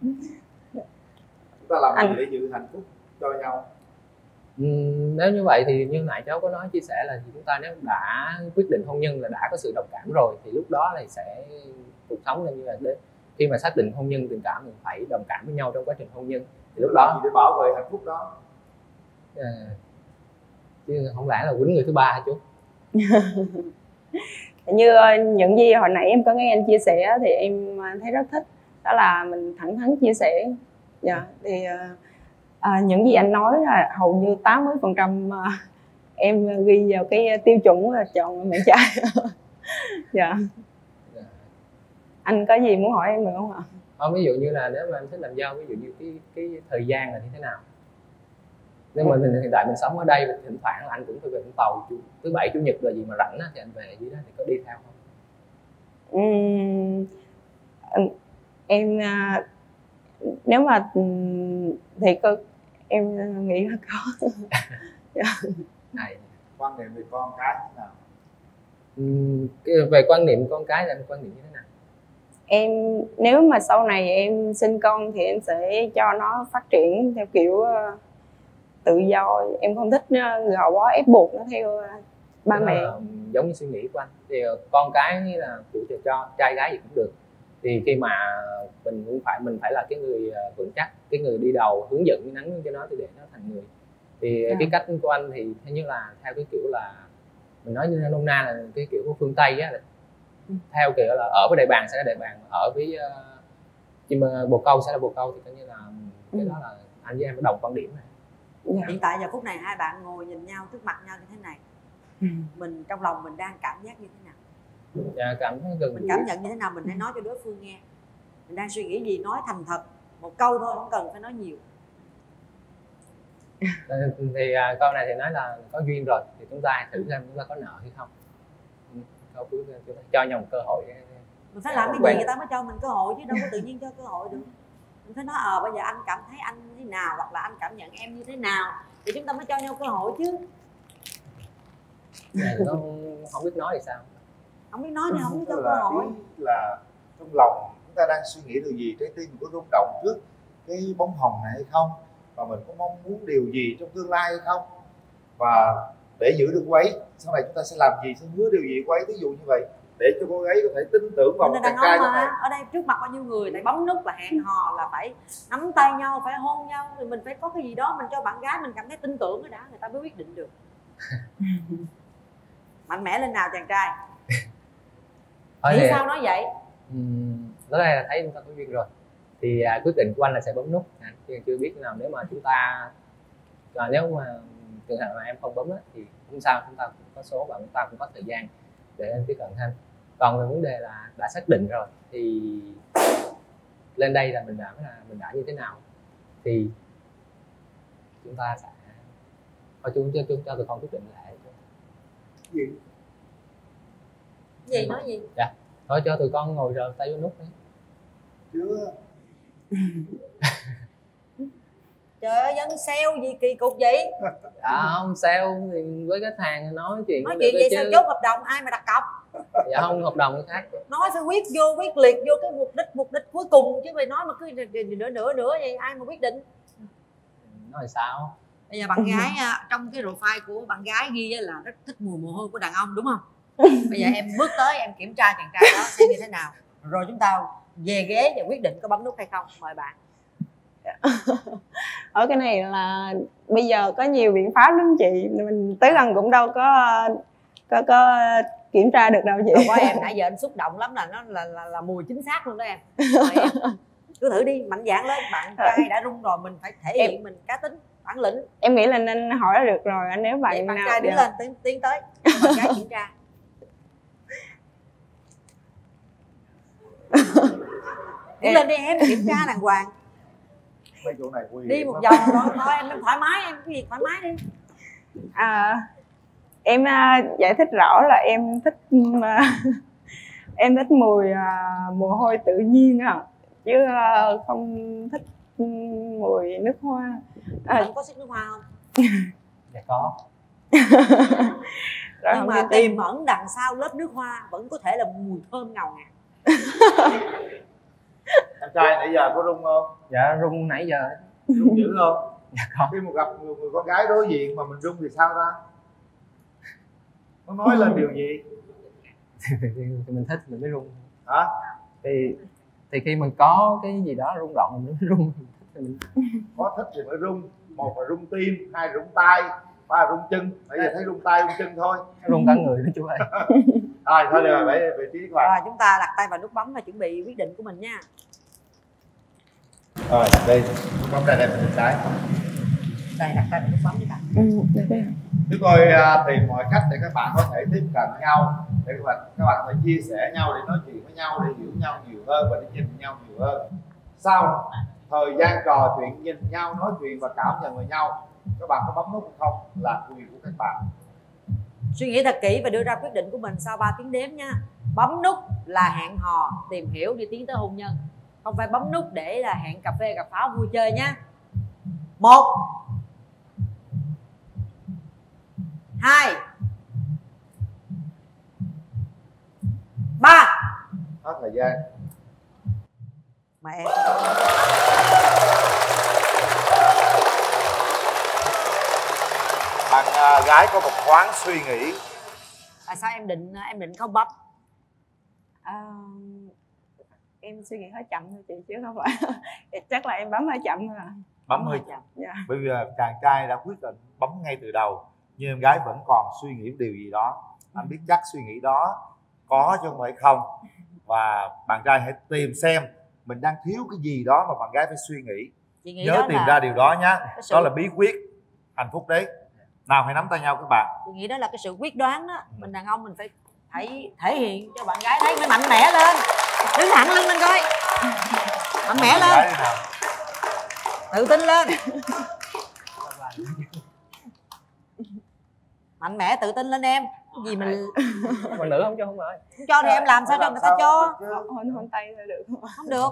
Speaker 6: Chúng ta làm
Speaker 13: anh...
Speaker 6: gì để giữ hạnh phúc cho nhau?
Speaker 9: Uhm, nếu như vậy thì như nãy cháu có nói chia sẻ là chúng ta nếu đã quyết định hôn nhân là đã có sự đồng cảm rồi thì lúc đó thì sẽ cuộc sống như là đến khi mà xác định hôn nhân tình cảm thì phải đồng cảm với nhau trong quá trình hôn nhân thì lúc đó
Speaker 6: để bảo vệ hạnh phúc đó.
Speaker 9: À, chứ không lẽ là quýnh người thứ ba hả chú?
Speaker 13: Như những gì hồi nãy em có nghe anh chia sẻ thì em thấy rất thích, đó là mình thẳng thắn chia sẻ. Dạ, thì à, những gì anh nói là hầu như tám mươi phần trăm em ghi vào cái tiêu chuẩn là chọn mẹ trai. Dạ. Anh có gì muốn hỏi em được không ạ?
Speaker 9: Không, ví dụ như là nếu mà em thích làm dâu, ví dụ như cái cái thời gian là như thế nào? Nếu mà mình hiện tại mình sống ở đây, thỉnh thoảng là anh cũng phải về Vũng Tàu thứ bảy chủ nhật rồi gì mà rảnh thì anh về dưới đó thì có đi theo không?
Speaker 13: Uhm, em nếu mà thì có, em nghĩ là có.
Speaker 9: Này,
Speaker 6: quan niệm về con cái thế nào?
Speaker 9: Uhm, về quan niệm con cái là em quan niệm như thế nào?
Speaker 13: Em nếu mà sau này em sinh con thì em sẽ cho nó phát triển theo kiểu tự do, em không thích gò bó ép buộc nó theo ba mẹ.
Speaker 9: Giống như suy nghĩ của anh thì con cái như là phụ trợ cho trai gái gì cũng được, thì khi mà mình cũng phải mình phải là cái người vững chắc, cái người đi đầu hướng dẫn nắng cho nó thì để nó thành người. Thì à. cái cách của anh thì theo như là theo cái kiểu là mình nói như nôm na là cái kiểu của phương Tây á, ừ. theo kiểu là ở với đại bàng sẽ là đại bàng, ở với uh, chim bồ câu sẽ là bồ câu, thì coi như là cái ừ. đó là anh với em có đồng quan điểm này.
Speaker 12: Dạ. Hiện tại giờ phút này hai bạn ngồi nhìn nhau trước mặt nhau như thế này, ừ. mình trong lòng mình đang cảm giác như thế nào?
Speaker 9: Dạ, cảm thấy gần
Speaker 12: mình cảm nhận như thế nào mình hãy nói cho đối phương nghe. Mình đang suy nghĩ gì nói thành thật, một câu thôi, không cần phải nói nhiều.
Speaker 9: Thì uh, câu này thì nói là có duyên rồi thì chúng ta thử xem chúng ta có nợ hay không. Câu cuối chúng ta cho nhau một cơ hội.
Speaker 12: Mình phải làm cái gì người ta mới cho mình cơ hội chứ đâu có tự nhiên cho cơ hội được. Mình phải nói ờ à, bây giờ anh cảm thấy anh như thế nào, hoặc là anh cảm nhận em như thế nào thì chúng ta mới cho nhau cơ hội chứ.
Speaker 9: Nó không biết nói thì sao?
Speaker 12: Không biết nói thì không có cho cơ hội.
Speaker 6: Là trong lòng chúng ta đang suy nghĩ điều gì, trái tim mình có rung động trước cái bông hồng này hay không, và mình có mong muốn điều gì trong tương lai hay không, và để giữ được cô ấy sau này chúng ta sẽ làm gì, sẽ hứa điều gì cô ấy, ví dụ như vậy, để cho cô ấy có thể tin tưởng vào một chàng trai
Speaker 12: mà. Ở đây trước mặt bao nhiêu người lại bấm nút là hẹn hò, là phải nắm tay nhau, phải hôn nhau, thì mình phải có cái gì đó mình cho bạn gái mình cảm thấy tin tưởng cái đã, người ta mới quyết định được. Mạnh mẽ lên nào chàng trai. Nghĩ sao nói vậy?
Speaker 9: Đó là thấy chúng ta có duyên rồi thì à, quyết định của anh là sẽ bấm nút. À, chưa biết nào nếu mà chúng ta à, nếu mà trường hợp mà em không bấm á, thì không sao, chúng ta cũng có số và chúng ta cũng có thời gian để em tiếp cận thêm. Còn về vấn đề là đã xác định rồi thì
Speaker 16: lên đây là mình đã là mình đã như thế nào, thì chúng ta sẽ thôi chúng cho chúng cho tụi con quyết định lại.
Speaker 6: Gì?
Speaker 12: Gì nói gì?
Speaker 16: Dạ. Thôi cho tụi con ngồi rờ tay vô nút đi.
Speaker 6: Chưa.
Speaker 12: Trời ơi, dân sale gì kỳ cục vậy?
Speaker 16: Dạ không, sale thì với khách hàng nói chuyện
Speaker 12: Nói chuyện vậy sao
Speaker 16: chứ.
Speaker 12: chốt hợp đồng ai mà đặt cọc?
Speaker 16: Dạ không, hợp đồng khác.
Speaker 12: Nói phải quyết vô quyết liệt vô cái mục đích mục đích cuối cùng, chứ mày nói mà cứ nửa nửa nửa vậy ai mà quyết định?
Speaker 16: Nói sao?
Speaker 12: Bây giờ bạn gái trong cái profile của bạn gái ghi là rất thích mùi mồ hôi của đàn ông đúng không? Bây giờ em bước tới em kiểm tra chàng trai đó xem như thế nào, rồi chúng ta về ghế và quyết định có bấm nút hay không. Mời bạn.
Speaker 13: Ở cái này là bây giờ có nhiều biện pháp lắm chị, mình tới gần cũng đâu có có có kiểm tra được đâu chị.
Speaker 12: Không có em, nãy giờ anh xúc động lắm là nó là là, là mùi chính xác luôn đó em. em. Cứ thử đi, mạnh dạn lên, bạn trai đã rung rồi mình phải thể hiện em, mình cá tính, bản lĩnh.
Speaker 13: Em nghĩ là nên hỏi là được rồi, anh nếu bạn
Speaker 12: vậy, bạn
Speaker 13: nào
Speaker 12: trai đứng
Speaker 13: dạ.
Speaker 12: lên tiến, tiến tới bạn gái kiểm tra. Đứng lên đi em, kiểm tra đàng hoàng.
Speaker 6: Mấy chỗ này nguy
Speaker 12: Đi một vòng thôi, thôi em, em thoải mái, em cái gì thoải mái đi.
Speaker 13: À, em uh, giải thích rõ là em thích uh, em thích mùi uh, mồ hôi tự nhiên à, chứ uh, không thích mùi nước hoa. À,
Speaker 12: Bạn có xịt nước hoa không?
Speaker 16: Dạ có.
Speaker 12: Rồi nhưng mà tiềm ẩn đằng sau lớp nước hoa vẫn có thể là mùi thơm ngào ngạt.
Speaker 6: Em trai nãy giờ có rung không?
Speaker 16: Dạ rung nãy giờ.
Speaker 6: Rung dữ không?
Speaker 16: Dạ có.
Speaker 6: Khi một gặp người, người con gái đối diện mà mình rung thì sao ta? Nó nói lên điều gì?
Speaker 16: thì mình thích mình mới rung.
Speaker 6: Hả?
Speaker 16: Thì thì khi mình có cái gì đó rung động mình mới rung. Mình...
Speaker 6: Có thích thì mới rung. Một là rung tim, hai là rung tay, ba là rung chân. Nãy giờ thấy rung tay rung chân thôi.
Speaker 16: Rung cả người đó chú ơi.
Speaker 6: Rồi thôi được rồi, vậy vị trí của bạn.
Speaker 12: Rồi chúng ta đặt tay vào nút bấm và chuẩn bị quyết định của mình nha.
Speaker 6: Rồi đây, nút bấm đây đây mình trái.
Speaker 12: Đây đặt tay vào nút bấm đi bạn.
Speaker 13: Ừ, được đấy.
Speaker 6: Chúng tôi uh, tìm mọi cách để các bạn có thể tiếp cận nhau, để các bạn các bạn có thể chia sẻ nhau, để nói chuyện với nhau, để hiểu nhau nhiều hơn và để nhìn nhau nhiều hơn. Sau thời gian trò chuyện, nhìn nhau, nói chuyện và cảm nhận về nhau, các bạn có bấm nút hay không là quyền của các bạn.
Speaker 12: Suy nghĩ thật kỹ và đưa ra quyết định của mình sau ba tiếng đếm nha. Bấm nút là hẹn hò, tìm hiểu đi tiến tới hôn nhân. Không phải bấm nút để là hẹn cà phê, cà pháo vui chơi nha. Một, hai, ba.
Speaker 6: Hết thời gian.
Speaker 12: Mà em
Speaker 6: bạn uh, gái có một thoáng suy nghĩ.
Speaker 12: tại sao em định em định không bấm?
Speaker 13: À, em suy nghĩ hơi chậm thôi chị chứ không phải chắc là em bấm hơi chậm thôi à.
Speaker 6: Bấm hơi chậm.
Speaker 13: Dạ.
Speaker 6: Bởi vì chàng trai đã quyết định bấm ngay từ đầu, nhưng em gái vẫn còn suy nghĩ điều gì đó. Anh biết chắc suy nghĩ đó có chứ không phải không. Và bạn trai hãy tìm xem mình đang thiếu cái gì đó mà bạn gái phải suy nghĩ.
Speaker 12: Chị nghĩ
Speaker 6: Nhớ tìm
Speaker 12: là...
Speaker 6: ra điều đó nhá.
Speaker 12: sự...
Speaker 6: Đó là bí quyết hạnh phúc đấy. Nào hãy nắm tay nhau các bạn.
Speaker 12: Chị nghĩ đó là cái sự quyết đoán đó. Mình đàn ông mình phải phải thể hiện cho bạn gái thấy, mới mạnh mẽ lên. Đứng thẳng lưng lên coi. Mạnh mẽ lên. Tự tin lên. Mạnh mẽ tự tin lên em. Cái gì mình
Speaker 16: Còn nữ không cho không ơi.
Speaker 12: Không cho thì em làm sao cho người ta cho.
Speaker 13: Hôn hôn tay thôi được không?
Speaker 12: Không được.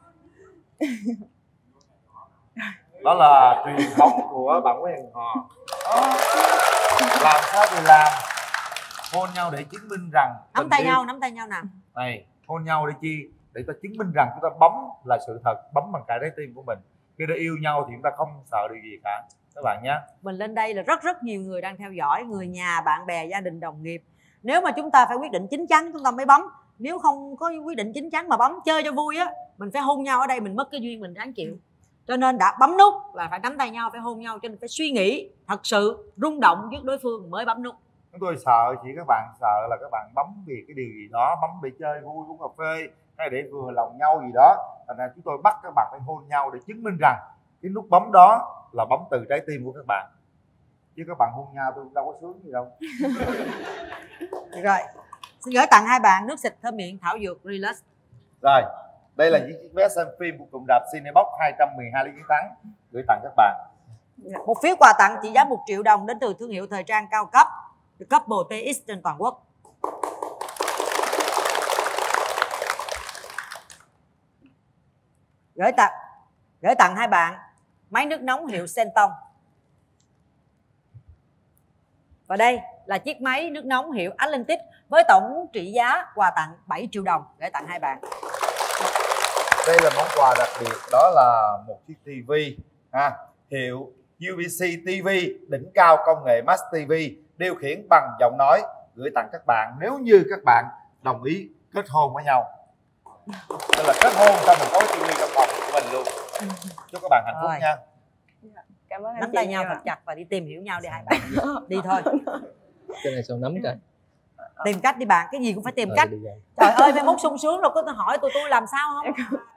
Speaker 6: Đó là truyền thống của bạn với hẹn hò. Làm sao thì làm. Hôn nhau để chứng minh rằng
Speaker 12: nắm tay nhau, nắm tay nhau nào.
Speaker 6: Này, hôn nhau để chi? Để ta chứng minh rằng chúng ta bấm là sự thật, bấm bằng cả trái tim của mình. Khi đã yêu nhau thì chúng ta không sợ điều gì cả các bạn nhé.
Speaker 12: Mình lên đây là rất rất nhiều người đang theo dõi, người nhà, bạn bè, gia đình, đồng nghiệp. Nếu mà chúng ta phải quyết định chín chắn chúng ta mới bấm. Nếu không có quyết định chín chắn mà bấm chơi cho vui á, mình phải hôn nhau ở đây mình mất cái duyên, mình ráng chịu. Cho nên đã bấm nút là phải nắm tay nhau, phải hôn nhau, cho nên phải suy nghĩ thật sự rung động với đối phương mới bấm nút.
Speaker 6: Chúng tôi sợ chỉ các bạn sợ là các bạn bấm vì cái điều gì đó, bấm để chơi vui, uống cà phê hay để vừa lòng nhau gì đó. Thành ra chúng tôi bắt các bạn phải hôn nhau để chứng minh rằng cái nút bấm đó là bấm từ trái tim của các bạn. Chứ các bạn hôn nhau tôi cũng đâu có sướng gì đâu.
Speaker 12: Rồi, xin gửi tặng hai bạn nước xịt thơm miệng thảo dược Relax.
Speaker 6: Rồi, Đây là những chiếc vé xem phim của cụm rạp Cinebox hai trăm mười hai lý chiến thắng gửi tặng các bạn.
Speaker 12: Một phiếu quà tặng trị giá một triệu đồng đến từ thương hiệu thời trang cao cấp Couple tê ích trên toàn quốc. Gửi tặng gửi tặng hai bạn máy nước nóng hiệu Senton. Và đây là chiếc máy nước nóng hiệu Atlantic với tổng trị giá quà tặng bảy triệu đồng gửi tặng hai bạn.
Speaker 6: Đây là món quà đặc biệt, đó là một chiếc tivi ha, hiệu u vê xê ti vi đỉnh cao công nghệ Max ti vi điều khiển bằng giọng nói gửi tặng các bạn nếu như các bạn đồng ý kết hôn với nhau. Tức là kết hôn xong mình có cái tivi trong phòng của mình luôn. Chúc các bạn hạnh phúc
Speaker 12: Rồi.
Speaker 6: nha.
Speaker 13: Cảm ơn anh
Speaker 12: Nắm
Speaker 13: chị
Speaker 12: tay nhau
Speaker 13: nhiều
Speaker 12: thật
Speaker 13: ạ.
Speaker 12: chặt và đi tìm hiểu nhau đi hai bạn. Đi thôi.
Speaker 16: Cái này sao nắm trời.
Speaker 12: Tìm cách đi bạn, cái gì cũng phải tìm
Speaker 16: Ờ,
Speaker 12: cách.
Speaker 16: đi vậy.
Speaker 12: Trời ơi, mai mốt sung sướng rồi có hỏi tụi tôi làm sao không?